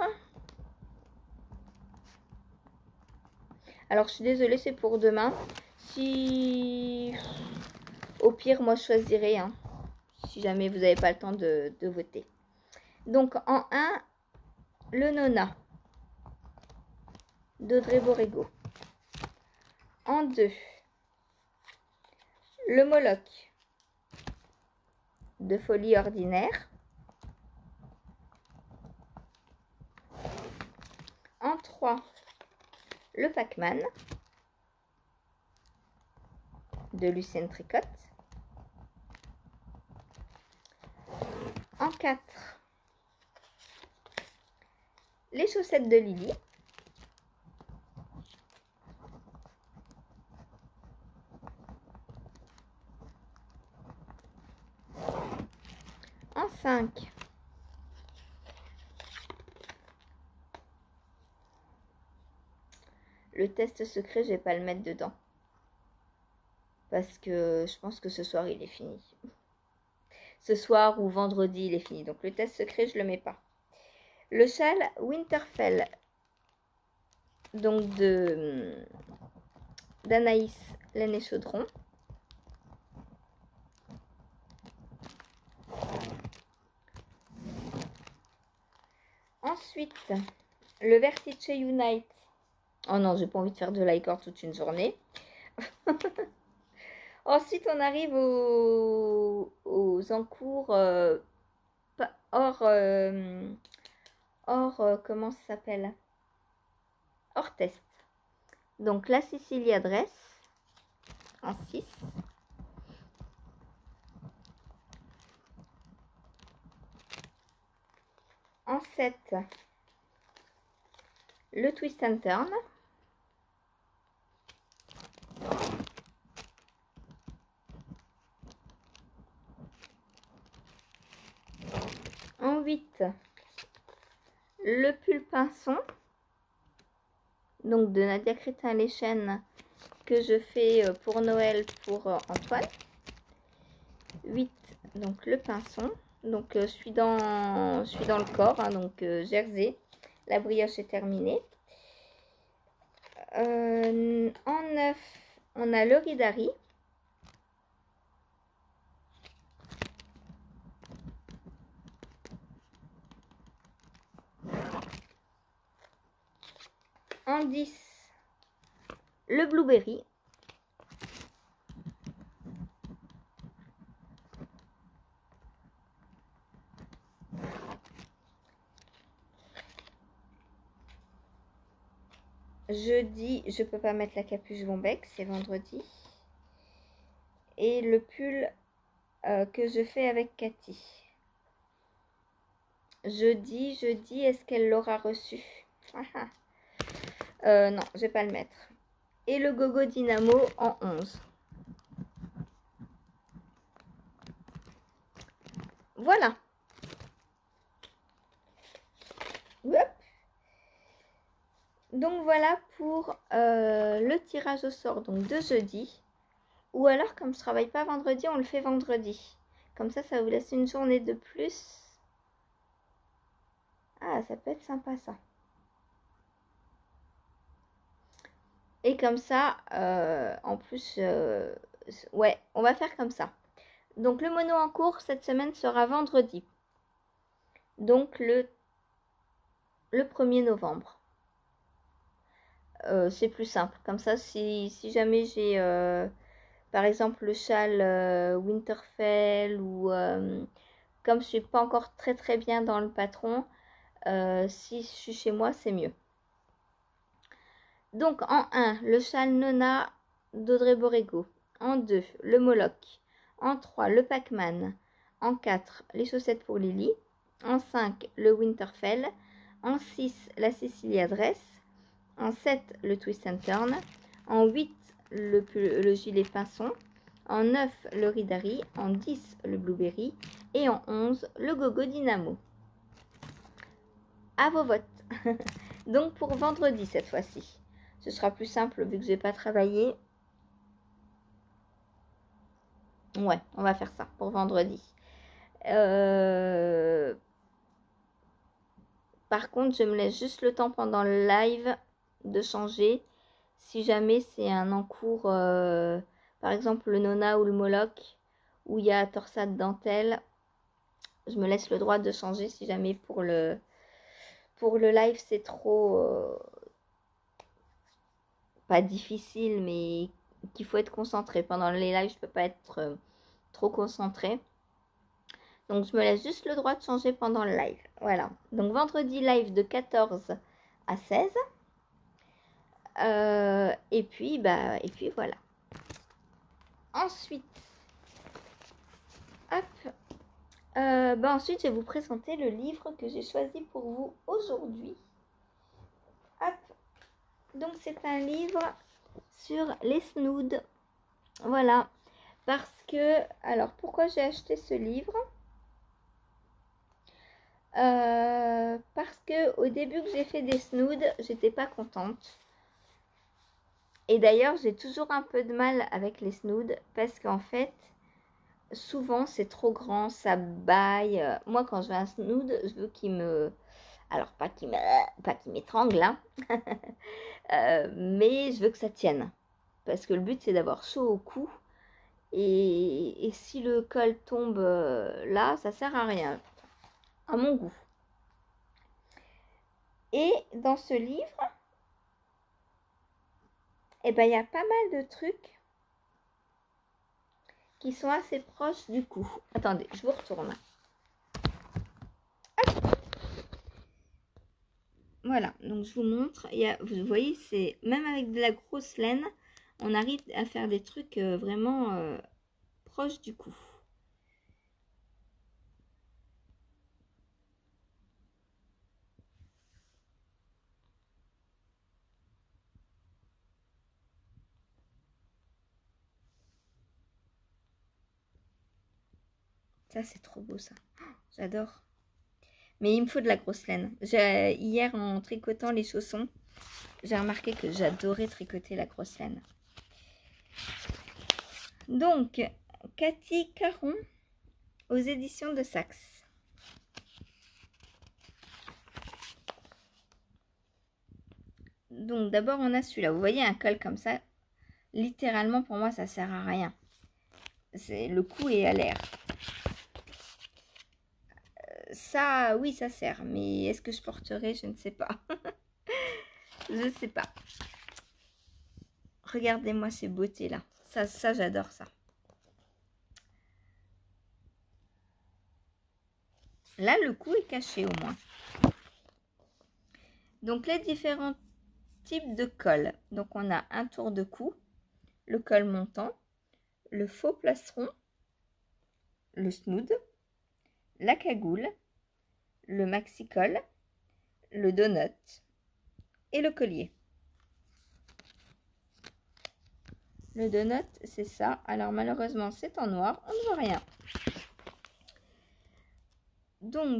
Alors, je suis désolée, c'est pour demain. Si... Au pire, moi, je choisirai. Hein, si jamais vous n'avez pas le temps de, de voter. Donc en un, le Nona d'Audrey Borrego. En deux, le Moloch de Folie Ordinaire. En trois, le Pac-Man de Lucienne Tricotte. En quatre, les chaussettes de Lily. En cinq, le test secret, je vais pas le mettre dedans. Parce que je pense que ce soir, il est fini. Ce soir ou vendredi, il est fini. Donc le test secret, je le mets pas. Le châle Winterfell, donc de d'Anaïs Laine et Chaudron. Ensuite, le Vertice Unite. Oh non, j'ai pas envie de faire de Lycor toute une journée. Ensuite, on arrive aux, aux encours euh, hors, euh, hors euh, comment ça s'appelle? Hors test. Donc, la Sicilia Dress en six. En sept, le Twist and Turn. En huit, le pull pinson, donc de Nadia Crétin-Léchène, que je fais pour Noël pour Antoine. huit, donc le pinson. Donc je suis dans, je suis dans le corps, hein, donc euh, jersey. La brioche est terminée. Euh, en neuf, on a le Ridari. En dix, le Blueberry. Jeudi, je peux pas mettre la capuche Bombec, c'est vendredi. Et le pull euh, que je fais avec Cathy. Jeudi, jeudi, est-ce qu'elle l'aura reçu? euh, Non, je vais pas le mettre. Et le Gogo Dynamo en onze. Voilà. Hop. Donc voilà pour euh, le tirage au sort donc de jeudi. Ou alors, comme je travaille pas vendredi, on le fait vendredi. Comme ça, ça vous laisse une journée de plus. Ah, ça peut être sympa ça. Et comme ça, euh, en plus, euh, ouais, on va faire comme ça. Donc le mono en cours cette semaine sera vendredi. Donc le, le premier novembre. Euh, c'est plus simple. Comme ça, si, si jamais j'ai, euh, par exemple, le châle euh, Winterfell ou euh, comme je suis pas encore très très bien dans le patron, euh, si je suis chez moi, c'est mieux. Donc en un, le châle Nona d'Audrey Borrego. En deux, le Moloch. En trois, le Pac-Man. En quatre, les chaussettes pour Lily. En cinq, le Winterfell. En six, la Cecilia Dress. En sept, le Twist and Turn. En huit, le, le gilet pinson. En neuf, le Ridari. En dix, le Blueberry. Et en onze, le Gogo Dynamo. À vos votes. Donc pour vendredi cette fois-ci. Ce sera plus simple vu que je n'ai pas travaillé. Ouais, on va faire ça pour vendredi. Euh... Par contre, je me laisse juste le temps pendant le live de changer. Si jamais c'est un encours, euh, par exemple le Nona ou le Moloch, où il y a torsade dentelle, je me laisse le droit de changer si jamais pour le, pour le live c'est trop... Euh, pas difficile, mais qu'il faut être concentré. Pendant les lives, je peux pas être euh, trop concentrée. Donc, je me laisse juste le droit de changer pendant le live. Voilà. Donc, vendredi, live de quatorze à seize. Euh, et puis, bah, et puis voilà. Ensuite, hop. Euh, bah ensuite, je vais vous présenter le livre que j'ai choisi pour vous aujourd'hui. Hop. Donc, c'est un livre sur les snoods. Voilà. Parce que, alors, pourquoi j'ai acheté ce livre ? Euh, parce que au début que j'ai fait des snoods, j'étais pas contente. Et d'ailleurs, j'ai toujours un peu de mal avec les snoods parce qu'en fait, souvent c'est trop grand, ça baille. Moi, quand je veux un snood, je veux qu'il me, alors pas qu'il me, pas qu'il m'étrangle, hein. euh, mais je veux que ça tienne parce que le but c'est d'avoir chaud au cou. Et, et si le col tombe là, ça sert à rien, à mon goût. Et dans ce livre, eh ben, il y a pas mal de trucs qui sont assez proches du cou. Attendez, je vous retourne. Hop. Voilà, donc je vous montre. Il y a, vous voyez, c'est même avec de la grosse laine, on arrive à faire des trucs euh, vraiment euh, proches du cou. Ça, c'est trop beau, ça. J'adore. Mais il me faut de la grosse laine. Hier, en tricotant les chaussons, j'ai remarqué que j'adorais tricoter la grosse laine. Donc, Cathy Caron, aux éditions de Saxe. Donc, d'abord, on a celui-là. Vous voyez, un col comme ça, littéralement, pour moi, ça sert à rien. C'est le cou est à l'air. Ça, oui, ça sert. Mais est-ce que je porterai? Je ne sais pas. Je ne sais pas. Regardez-moi ces beautés-là. Ça, ça j'adore ça. Là, le cou est caché au moins. Donc, les différents types de cols. Donc, on a un tour de cou, le col montant, le faux plastron, le snood, la cagoule, le maxi-col, le donut et le collier. Le donut, c'est ça. Alors, malheureusement, c'est en noir. On ne voit rien. Donc,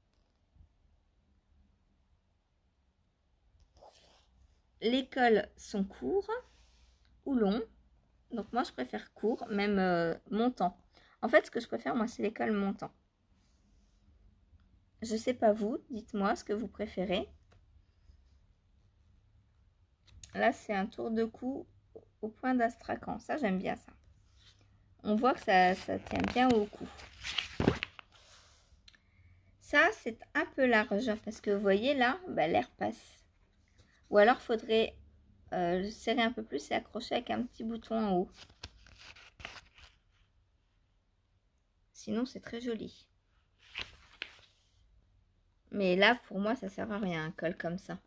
les cols sont courts ou longs. Donc, moi, je préfère court, même euh, montant. En fait, ce que je préfère, moi, c'est les cols montants. Je sais pas vous, dites-moi ce que vous préférez. Là, c'est un tour de cou au point d'astracan. Ça, j'aime bien ça. On voit que ça, ça tient bien au cou. Ça, c'est un peu large parce que vous voyez là, bah, l'air passe. Ou alors, il faudrait euh, le serrer un peu plus et accrocher avec un petit bouton en haut. Sinon, c'est très joli. Mais là, pour moi, ça sert à rien, un col comme ça.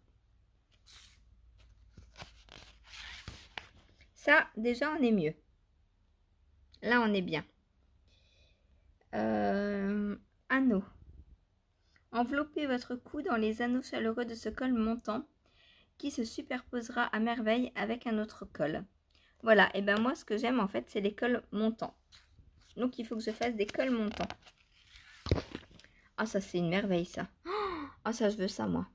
Ça, déjà, on est mieux. Là, on est bien. Euh, anneau. Enveloppez votre cou dans les anneaux chaleureux de ce col montant qui se superposera à merveille avec un autre col. Voilà, et ben moi, ce que j'aime, en fait, c'est les cols montants. Donc, il faut que je fasse des cols montants. Ah, ça, c'est une merveille, ça. Ah, ça, je veux ça, moi.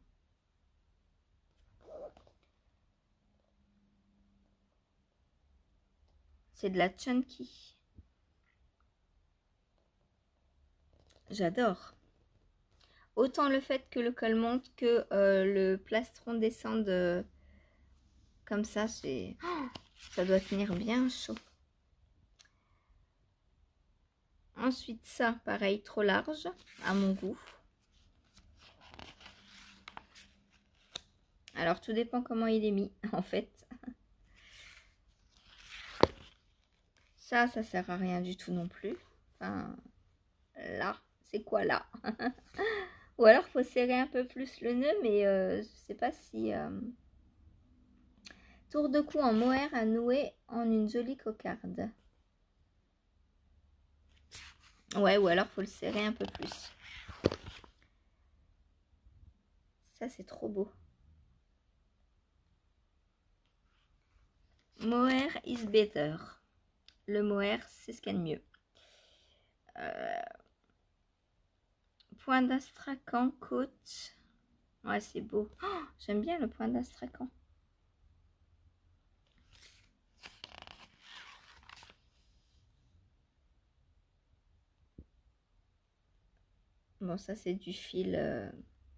C'est de la chunky. J'adore. Autant le fait que le col monte que euh, le plastron descende euh, comme ça, c'est... Oh, ça doit tenir bien chaud. Ensuite, ça, pareil, trop large, à mon goût. Alors, tout dépend comment il est mis, en fait. Ça, ça sert à rien du tout non plus. Enfin, là, c'est quoi là? Ou alors, faut serrer un peu plus le nœud, mais euh, je sais pas si... Euh... Tour de cou en mohair à nouer en une jolie cocarde. Ouais, ou alors, faut le serrer un peu plus. Ça, c'est trop beau. Mohair is better. Le mohair, c'est ce qu'il y a de mieux. Euh... Point d'astracan, côte. Ouais, c'est beau. Oh, j'aime bien le point d'astracan. Bon, ça, c'est du fil. Euh...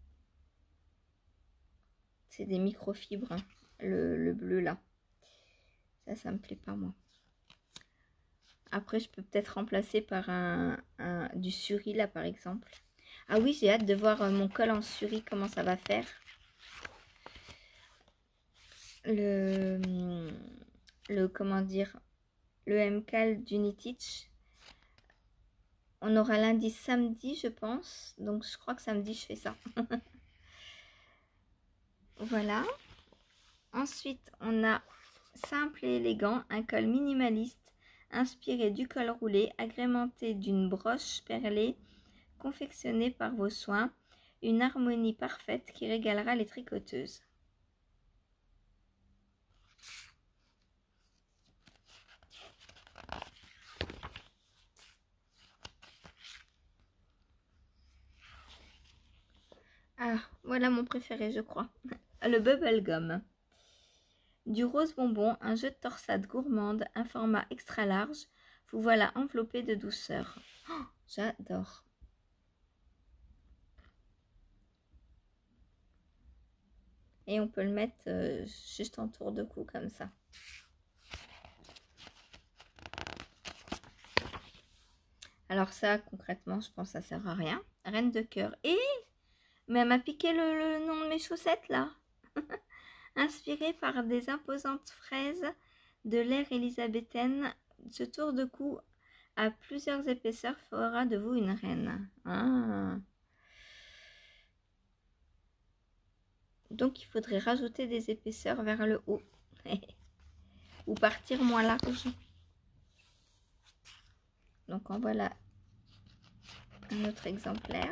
C'est des microfibres, hein, le, le bleu, là. Ça, ça me plaît pas, moi. Après, je peux peut-être remplacer par un, un du suri, là, par exemple. Ah oui, j'ai hâte de voir euh, mon col en suri, comment ça va faire. Le, le comment dire, le M C A L d'Unitich. On aura lundi, samedi, je pense. Donc, je crois que samedi, je fais ça. Voilà. Ensuite, on a simple et élégant, un col minimaliste inspiré du col roulé, agrémenté d'une broche perlée confectionnée par vos soins. Une harmonie parfaite qui régalera les tricoteuses. Ah, voilà mon préféré, je crois. Le bubblegum. Du rose bonbon, un jeu de torsade gourmande, un format extra large. Vous voilà enveloppé de douceur. Oh, j'adore. Et on peut le mettre euh, juste en tour de cou comme ça. Alors ça, concrètement, je pense que ça sert à rien. Reine de cœur. Et mais elle m'a piqué le, le nom de mes chaussettes là. Inspiré par des imposantes fraises de l'ère élisabéthaine, ce tour de cou à plusieurs épaisseurs fera de vous une reine. Ah. Donc il faudrait rajouter des épaisseurs vers le haut. Ou partir moins large. Donc en voilà un autre exemplaire.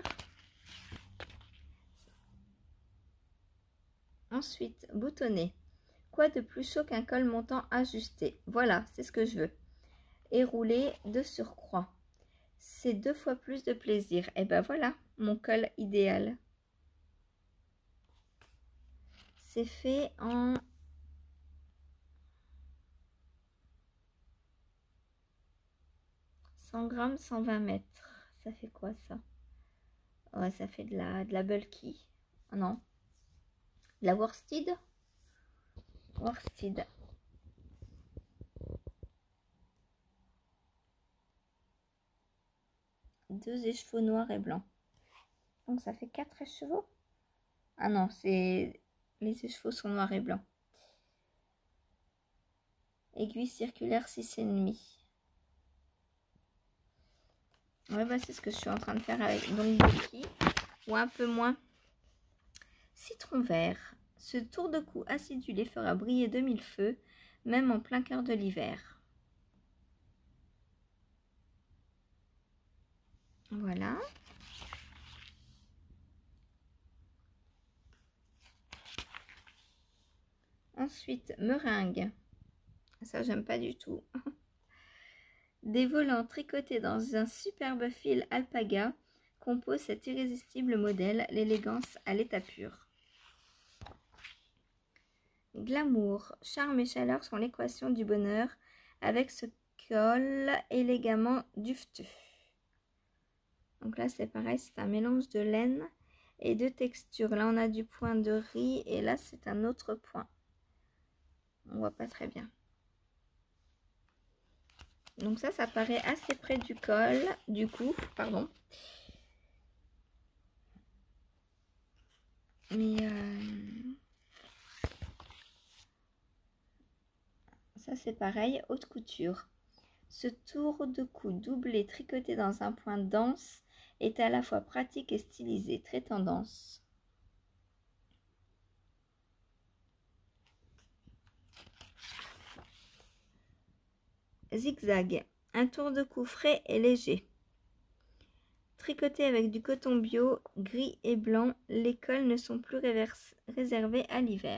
Ensuite, boutonner. Quoi de plus chaud qu'un col montant ajusté? Voilà, c'est ce que je veux. Et rouler de surcroît. C'est deux fois plus de plaisir. Et ben voilà, mon col idéal. C'est fait en... cent grammes, cent vingt mètres. Ça fait quoi ça? Ouais, ça fait de la, de la bulky. Oh, non. De la worsted? Worsted. Deux écheveaux noirs et blancs. Donc ça fait quatre écheveaux? Ah non, c'est... les écheveaux sont noirs et blancs. Aiguille circulaire six virgule cinq. Ouais, bah c'est ce que je suis en train de faire avec donc Bulky. Ou un peu moins. Citron vert. Ce tour de cou acidulé fera briller de mille feux, même en plein cœur de l'hiver. Voilà. Ensuite, meringue. Ça, j'aime pas du tout. Des volants tricotés dans un superbe fil alpaga composent cet irrésistible modèle, l'élégance à l'état pur. Glamour, charme et chaleur sont l'équation du bonheur avec ce col élégamment dufteux. Donc là, c'est pareil, c'est un mélange de laine et de texture. Là, on a du point de riz et là, c'est un autre point. On voit pas très bien. Donc ça, ça paraît assez près du col, du cou, pardon. Mais euh, ça, c'est pareil, haute couture. Ce tour de cou doublé tricoté dans un point dense est à la fois pratique et stylisé, très tendance. Zigzag, un tour de cou frais et léger. Tricoté avec du coton bio, gris et blanc, les cols ne sont plus réservés à l'hiver.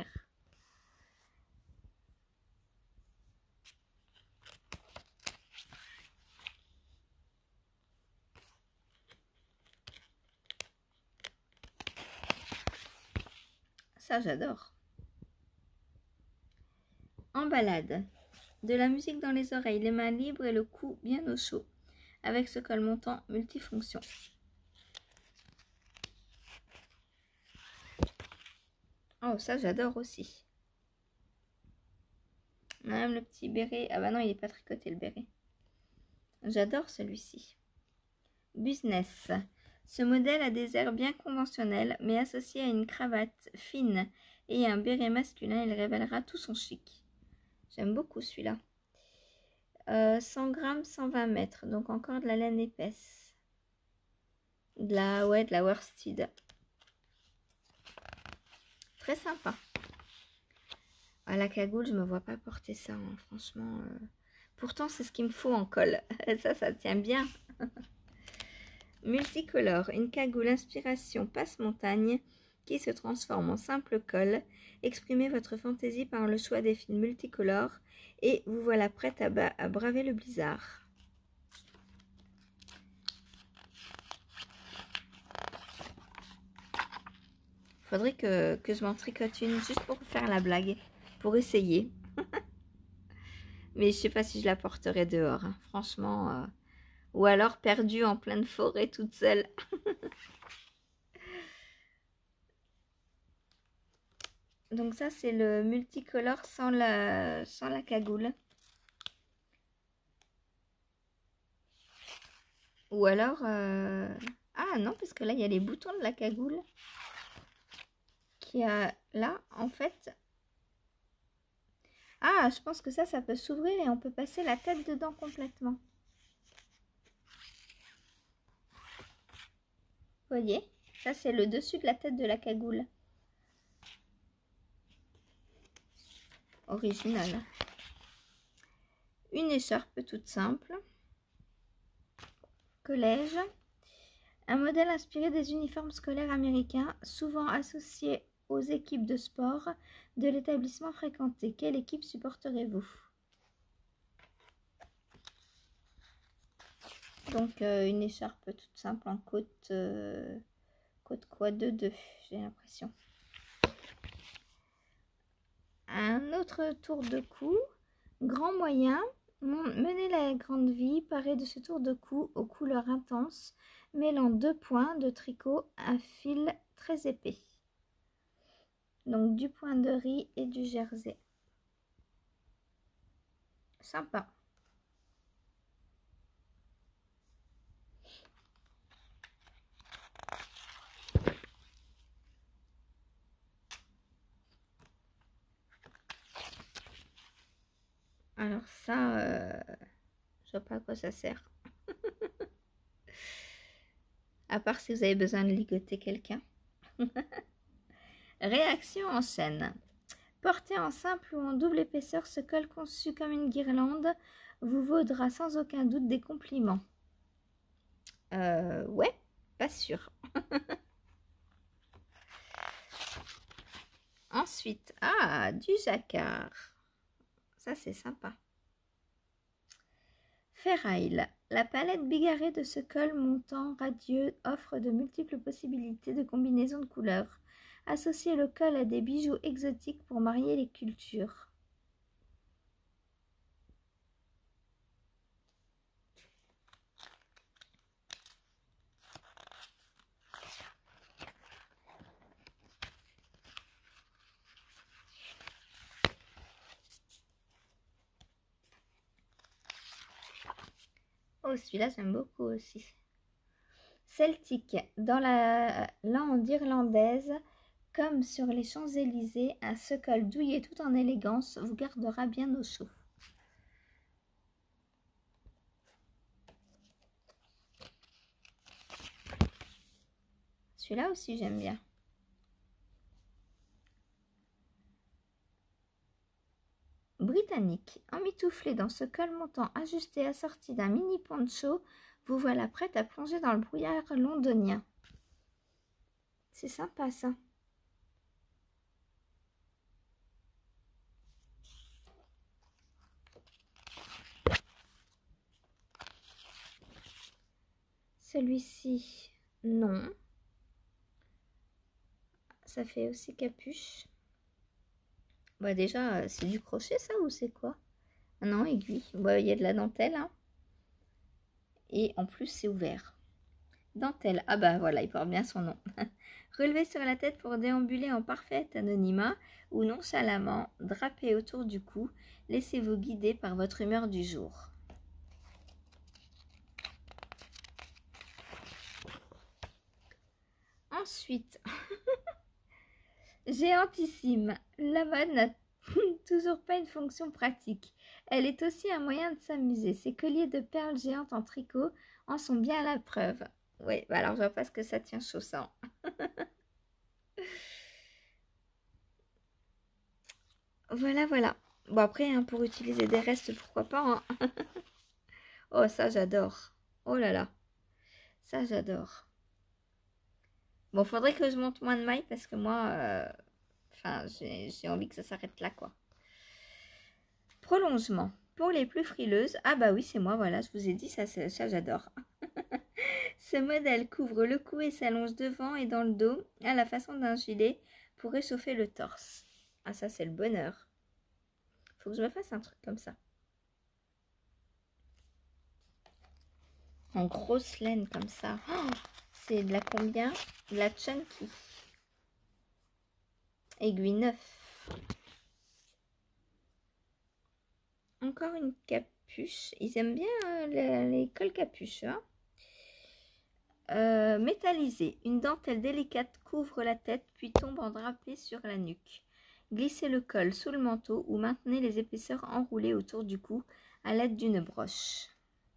Ça, j'adore. En balade. De la musique dans les oreilles, les mains libres et le cou bien au chaud. Avec ce col montant multifonction. Oh, ça, j'adore aussi. Même le petit béret. Ah bah non, il n'est pas tricoté, le béret. J'adore celui-ci. Business. Ce modèle a des airs bien conventionnels, mais associé à une cravate fine et un béret masculin, il révélera tout son chic. J'aime beaucoup celui-là. Euh, cent grammes, cent vingt mètres, donc encore de la laine épaisse. De la, ouais, de la worsted. Très sympa. À la cagoule, je me vois pas porter ça, hein, franchement. Euh... Pourtant, c'est ce qu'il me faut en col. Ça, ça tient bien. Multicolore, une cagoule inspiration passe-montagne qui se transforme en simple col. Exprimez votre fantaisie par le choix des fils multicolores et vous voilà prête à, ba à braver le blizzard. Faudrait que, que je m'en tricote une juste pour faire la blague, pour essayer. Mais je sais pas si je la porterai dehors, hein. Franchement. Euh... Ou alors perdue en pleine forêt toute seule. Donc ça, c'est le multicolore sans la, sans la cagoule. Ou alors... Euh... Ah non, parce que là, il y a les boutons de la cagoule. Qui a là, en fait... Ah, je pense que ça, ça peut s'ouvrir et on peut passer la tête dedans complètement. Vous voyez? Ça, c'est le dessus de la tête de la cagoule. Original. Une écharpe toute simple. Collège. Un modèle inspiré des uniformes scolaires américains, souvent associé aux équipes de sport de l'établissement fréquenté. Quelle équipe supporterez-vous? Donc euh, une écharpe toute simple en côte, euh, côte quoi de deux, j'ai l'impression. Un autre tour de cou, grand moyen, menez la grande vie, paré de ce tour de cou aux couleurs intenses, mêlant deux points de tricot à fil très épais. Donc du point de riz et du jersey. Sympa. Alors ça, euh, je vois pas à quoi ça sert. À part si vous avez besoin de ligoter quelqu'un. Réaction en chaîne. Porté en simple ou en double épaisseur, ce col conçu comme une guirlande vous vaudra sans aucun doute des compliments. Euh, ouais, pas sûr. Ensuite, ah, du jacquard. Ça, c'est sympa. Ferraille. La palette bigarrée de ce col montant radieux offre de multiples possibilités de combinaisons de couleurs. Associez le col à des bijoux exotiques pour marier les cultures. Oh, celui-là, j'aime beaucoup aussi. Celtique. Dans la lande irlandaise, comme sur les Champs-Élysées, un ce col douillet tout en élégance vous gardera bien au chaud. Celui-là aussi, j'aime bien. Britannique. Emmitouflé dans ce col montant ajusté assorti d'un mini poncho, vous voilà prête à plonger dans le brouillard londonien. C'est sympa ça. Celui-ci, non. Ça fait aussi capuche. Bah déjà, c'est du crochet ça ou c'est quoi? Ah non, aiguille. Bah, il y a de la dentelle. Hein. Et en plus, c'est ouvert. Dentelle. Ah bah voilà, il porte bien son nom. Relevé sur la tête pour déambuler en parfait anonymat ou nonchalamment, drapé autour du cou, laissez-vous guider par votre humeur du jour. Ensuite, géantissime. La mode n'a toujours pas une fonction pratique. Elle est aussi un moyen de s'amuser. Ces colliers de perles géantes en tricot en sont bien la preuve. Oui, bah alors je vois pas ce que ça tient chaud ça. Voilà, voilà. Bon après, hein, pour utiliser des restes, pourquoi pas. Hein. Oh, ça j'adore. Oh là là. Ça j'adore. Bon, faudrait que je monte moins de mailles parce que moi, euh, enfin, j'ai j'ai envie que ça s'arrête là, quoi. Prolongement. Pour les plus frileuses, ah bah oui, c'est moi, voilà, je vous ai dit, ça, ça, ça j'adore. Ce modèle couvre le cou et s'allonge devant et dans le dos à la façon d'un gilet pour réchauffer le torse. Ah ça, c'est le bonheur. Faut que je me fasse un truc comme ça. En grosse laine comme ça. Oh, c'est de la combien? De la chunky. Aiguille neuf. Encore une capuche. Ils aiment bien euh, les, les cols capuches. Hein. Euh, métallisé. Une dentelle délicate couvre la tête puis tombe en drapé sur la nuque. Glissez le col sous le manteau ou maintenez les épaisseurs enroulées autour du cou à l'aide d'une broche.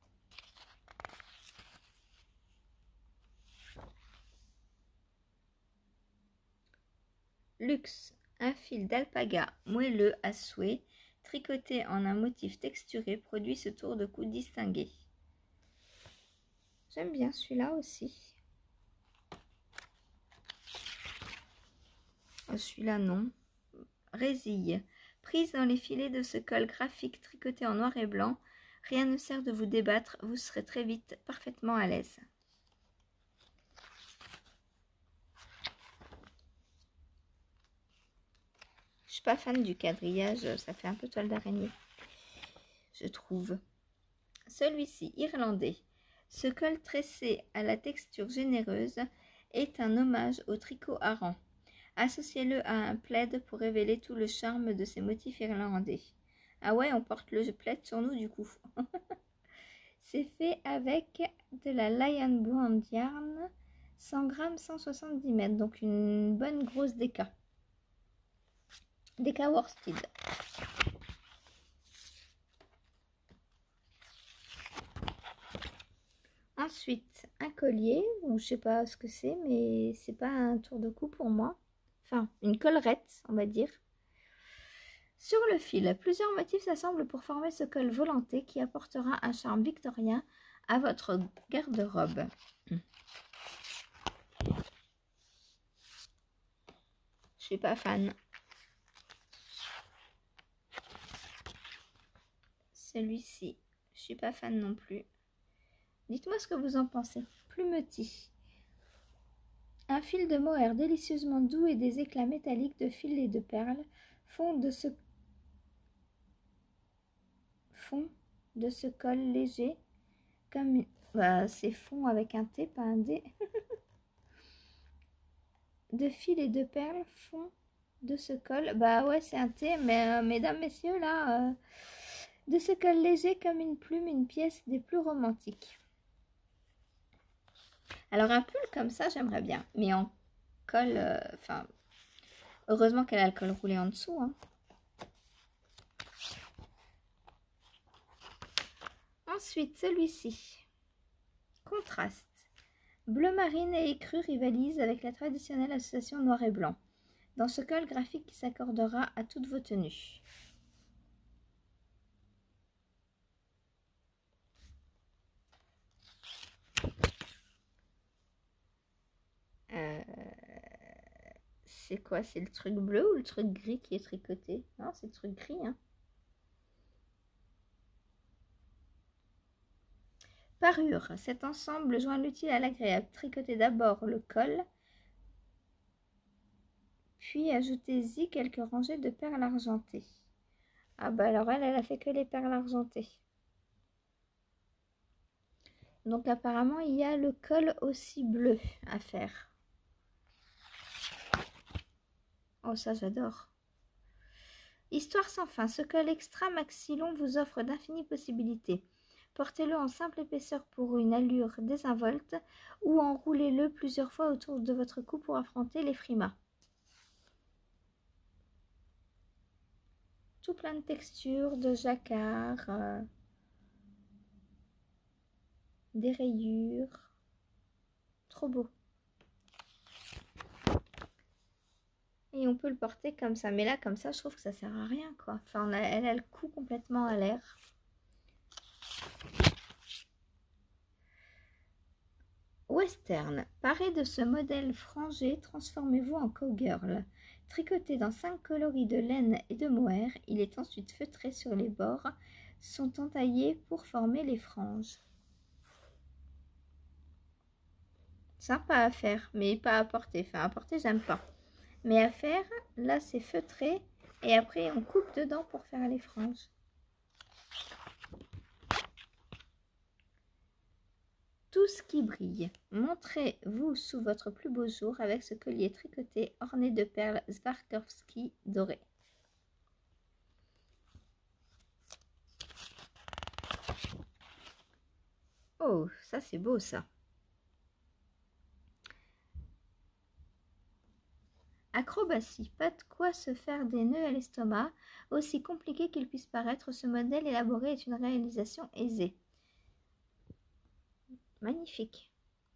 Luxe. Un fil d'alpaga moelleux à souhait, tricoté en un motif texturé, produit ce tour de cou distingué. J'aime bien celui-là aussi. Oh, celui-là, non. Résille. Prise dans les filets de ce col graphique tricoté en noir et blanc, rien ne sert de vous débattre, vous serez très vite parfaitement à l'aise. Je suis pas fan du quadrillage, ça fait un peu toile d'araignée, je trouve. Celui-ci, irlandais. Ce col tressé à la texture généreuse est un hommage au tricot hareng. Associez-le à un plaid pour révéler tout le charme de ces motifs irlandais. Ah ouais, on porte le plaid sur nous du coup. C'est fait avec de la Lion Brand Yarn, cent grammes, cent soixante-dix mètres, donc une bonne grosse déca. Déca worsted. Ensuite, un collier, bon, je sais pas ce que c'est, mais c'est pas un tour de cou pour moi. Enfin, une collerette, on va dire. Sur le fil, plusieurs motifs s'assemblent pour former ce col volanté qui apportera un charme victorien à votre garde-robe. Je suis pas fan. Celui-ci, je suis pas fan non plus. Dites-moi ce que vous en pensez. Plumetis. Un fil de mohair délicieusement doux et des éclats métalliques de fil et de perles font de ce fond de ce col léger comme une... bah, c'est fond avec un T, pas un D. De fil et de perles fond de ce col. Bah ouais, c'est un T, mais euh, mesdames, messieurs, là, euh, De ce col léger comme une plume, une pièce des plus romantiques. Alors un pull comme ça, j'aimerais bien. Mais en col, enfin, euh, heureusement qu'elle a le col roulé en dessous. Hein. Ensuite, celui-ci. Contraste. Bleu marine et écru rivalisent avec la traditionnelle association noir et blanc. Dans ce col graphique qui s'accordera à toutes vos tenues. Euh, c'est quoi? C'est le truc bleu ou le truc gris qui est tricoté? Non, c'est le truc gris. Hein. Parure. Cet ensemble joint l'utile à l'agréable. Tricotez d'abord le col, puis ajoutez-y quelques rangées de perles argentées. Ah bah alors elle, elle a fait que les perles argentées. Donc apparemment, il y a le col aussi bleu à faire. Oh, ça j'adore. Histoire sans fin. Ce col extra maxi long vous offre d'infinies possibilités. Portez-le en simple épaisseur pour une allure désinvolte ou enroulez-le plusieurs fois autour de votre cou pour affronter les frimas. Tout plein de textures, de jacquard, euh, des rayures. Trop beau. Et on peut le porter comme ça. Mais là, comme ça, je trouve que ça sert à rien, quoi. Enfin, on a, elle a le cou complètement à l'air. Western. Paré de ce modèle frangé, transformez-vous en cowgirl. Tricoté dans cinq coloris de laine et de mohair, il est ensuite feutré sur les bords, sont entaillés pour former les franges. Sympa à faire, mais pas à porter. Enfin, à porter, j'aime pas. Mais à faire, là, c'est feutré. Et après, on coupe dedans pour faire les franges. Tout ce qui brille. Montrez-vous sous votre plus beau jour avec ce collier tricoté orné de perles Swarovski dorées. Oh, ça c'est beau ça. Acrobatie, pas de quoi se faire des nœuds à l'estomac. Aussi compliqué qu'il puisse paraître, ce modèle élaboré est une réalisation aisée. Magnifique.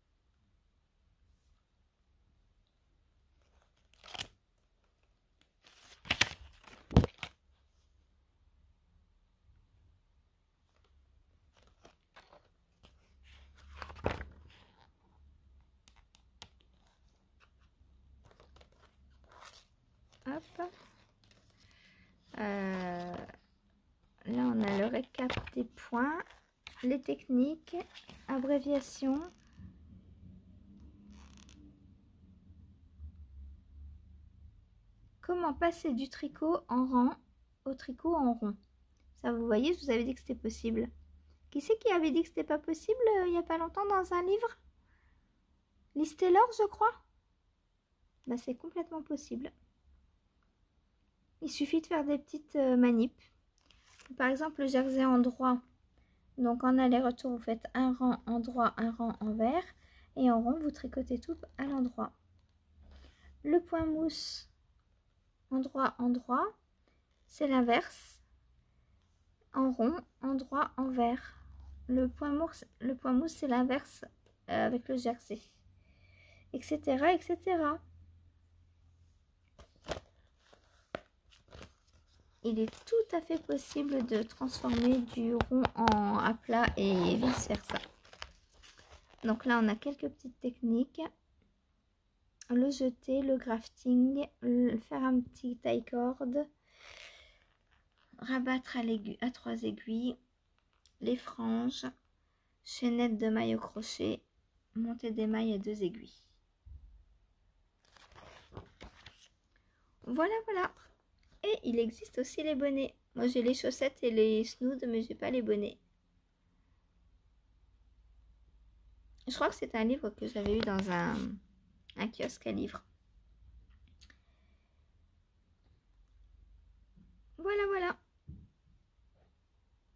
Hop. Euh, là, on a le récap des points, les techniques, abréviation. Comment passer du tricot en rang au tricot en rond. Ça, vous voyez, je vous avais dit que c'était possible. Qui c'est qui avait dit que c'était pas possible euh, il n'y a pas longtemps dans un livre? Liz Taylor, je crois. Bah, c'est complètement possible. Il suffit de faire des petites euh, manips. Par exemple, le jersey en droit. Donc en aller-retour, vous faites un rang en droit, un rang envers. Et en rond, vous tricotez tout à l'endroit. Le point mousse en droit, en droit, c'est l'inverse. En rond, en droit, envers. Le point mousse, le point mousse c'est l'inverse euh, avec le jersey. Etc. et cetera. Il est tout à fait possible de transformer du rond en à plat et vice versa. Donc là, on a quelques petites techniques. Le jeter, le grafting, le faire un petit taille-corde, rabattre à, à trois aiguilles, les franges, chaînette de maille au crochet, monter des mailles à deux aiguilles. Voilà, voilà. Et il existe aussi les bonnets. Moi, j'ai les chaussettes et les snoods, mais j'ai pas les bonnets. Je crois que c'est un livre que j'avais eu dans un, un kiosque à livres. Voilà, voilà.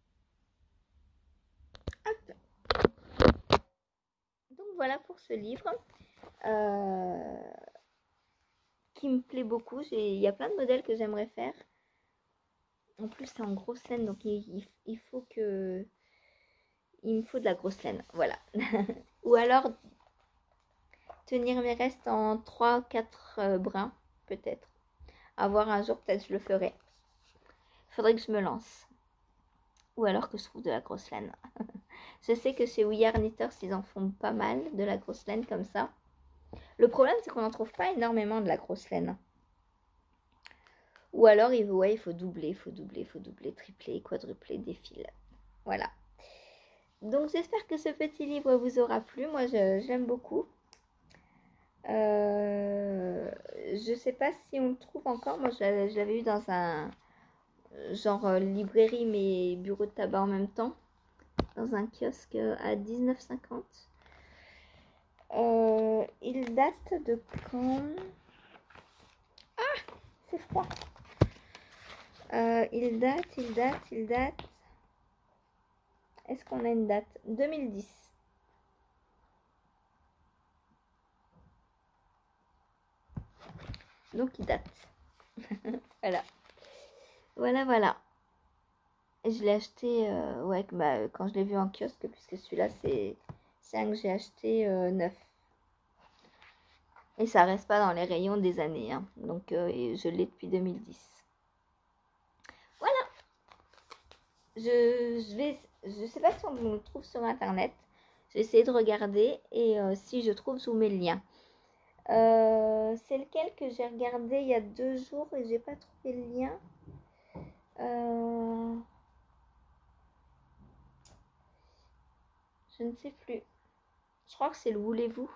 voilà pour ce livre euh, qui me plaît beaucoup. Il y a plein de modèles que j'aimerais faire. En plus, c'est en grosse laine, donc il, il, il faut que... Il me faut de la grosse laine, voilà. Ou alors, tenir mes restes en trois quatre euh, brins, peut-être. À voir un jour, peut-être je le ferai. Il faudrait que je me lance. Ou alors que je trouve de la grosse laine. Je sais que chez We Are Knitters, ils en font pas mal, de la grosse laine comme ça. Le problème, c'est qu'on n'en trouve pas énormément de la grosse laine. Ou alors, il, ouais, il faut doubler, il faut doubler, il faut doubler, tripler, quadrupler des fils. Voilà. Donc, j'espère que ce petit livre vous aura plu. Moi, je, j'aime beaucoup. Euh, je sais pas si on le trouve encore. Moi, je l'avais, je l'avais eu dans un genre euh, librairie, mais bureau de tabac en même temps. Dans un kiosque à dix-neuf cinquante. Euh, il date de quand? Ah, c'est froid. Euh, il date, il date, il date. Est-ce qu'on a une date? deux mille dix. Donc il date. Voilà. Voilà, voilà. Je l'ai acheté euh, ouais, bah, quand je l'ai vu en kiosque, puisque celui-là, c'est un que j'ai acheté euh, neuf. Et ça reste pas dans les rayons des années. Hein. Donc euh, je l'ai depuis deux mille dix. Voilà. Je, je vais, je sais pas si on le trouve sur internet. Je vais essayer de regarder et euh, si je trouve, je vous mets le lien. Euh, c'est lequel que j'ai regardé il y a deux jours et j'ai pas trouvé le lien. Euh, je ne sais plus. Je crois que c'est le Voulez-vous.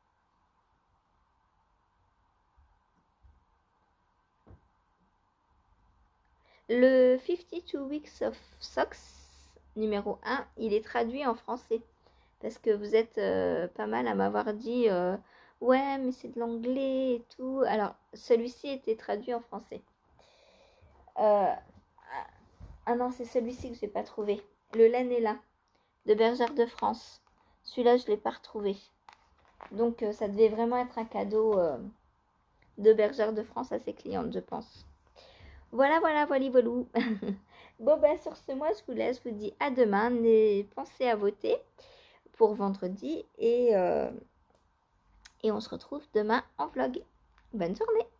Le cinquante-deux Weeks of Socks numéro un, il est traduit en français. Parce que vous êtes euh, pas mal à m'avoir dit euh, ouais, mais c'est de l'anglais et tout. Alors, celui-ci était traduit en français. Euh, ah non, c'est celui-ci que j'ai pas trouvé. Le Laine est là, de Bergère de France. Celui-là, je ne l'ai pas retrouvé. Donc, euh, ça devait vraiment être un cadeau euh, de Bergère de France à ses clientes, je pense. Voilà, voilà, voilà, voilà. Bon, ben, sur ce, moi, je vous laisse. Je vous dis à demain. Et pensez à voter pour vendredi. Et, euh, et on se retrouve demain en vlog. Bonne journée.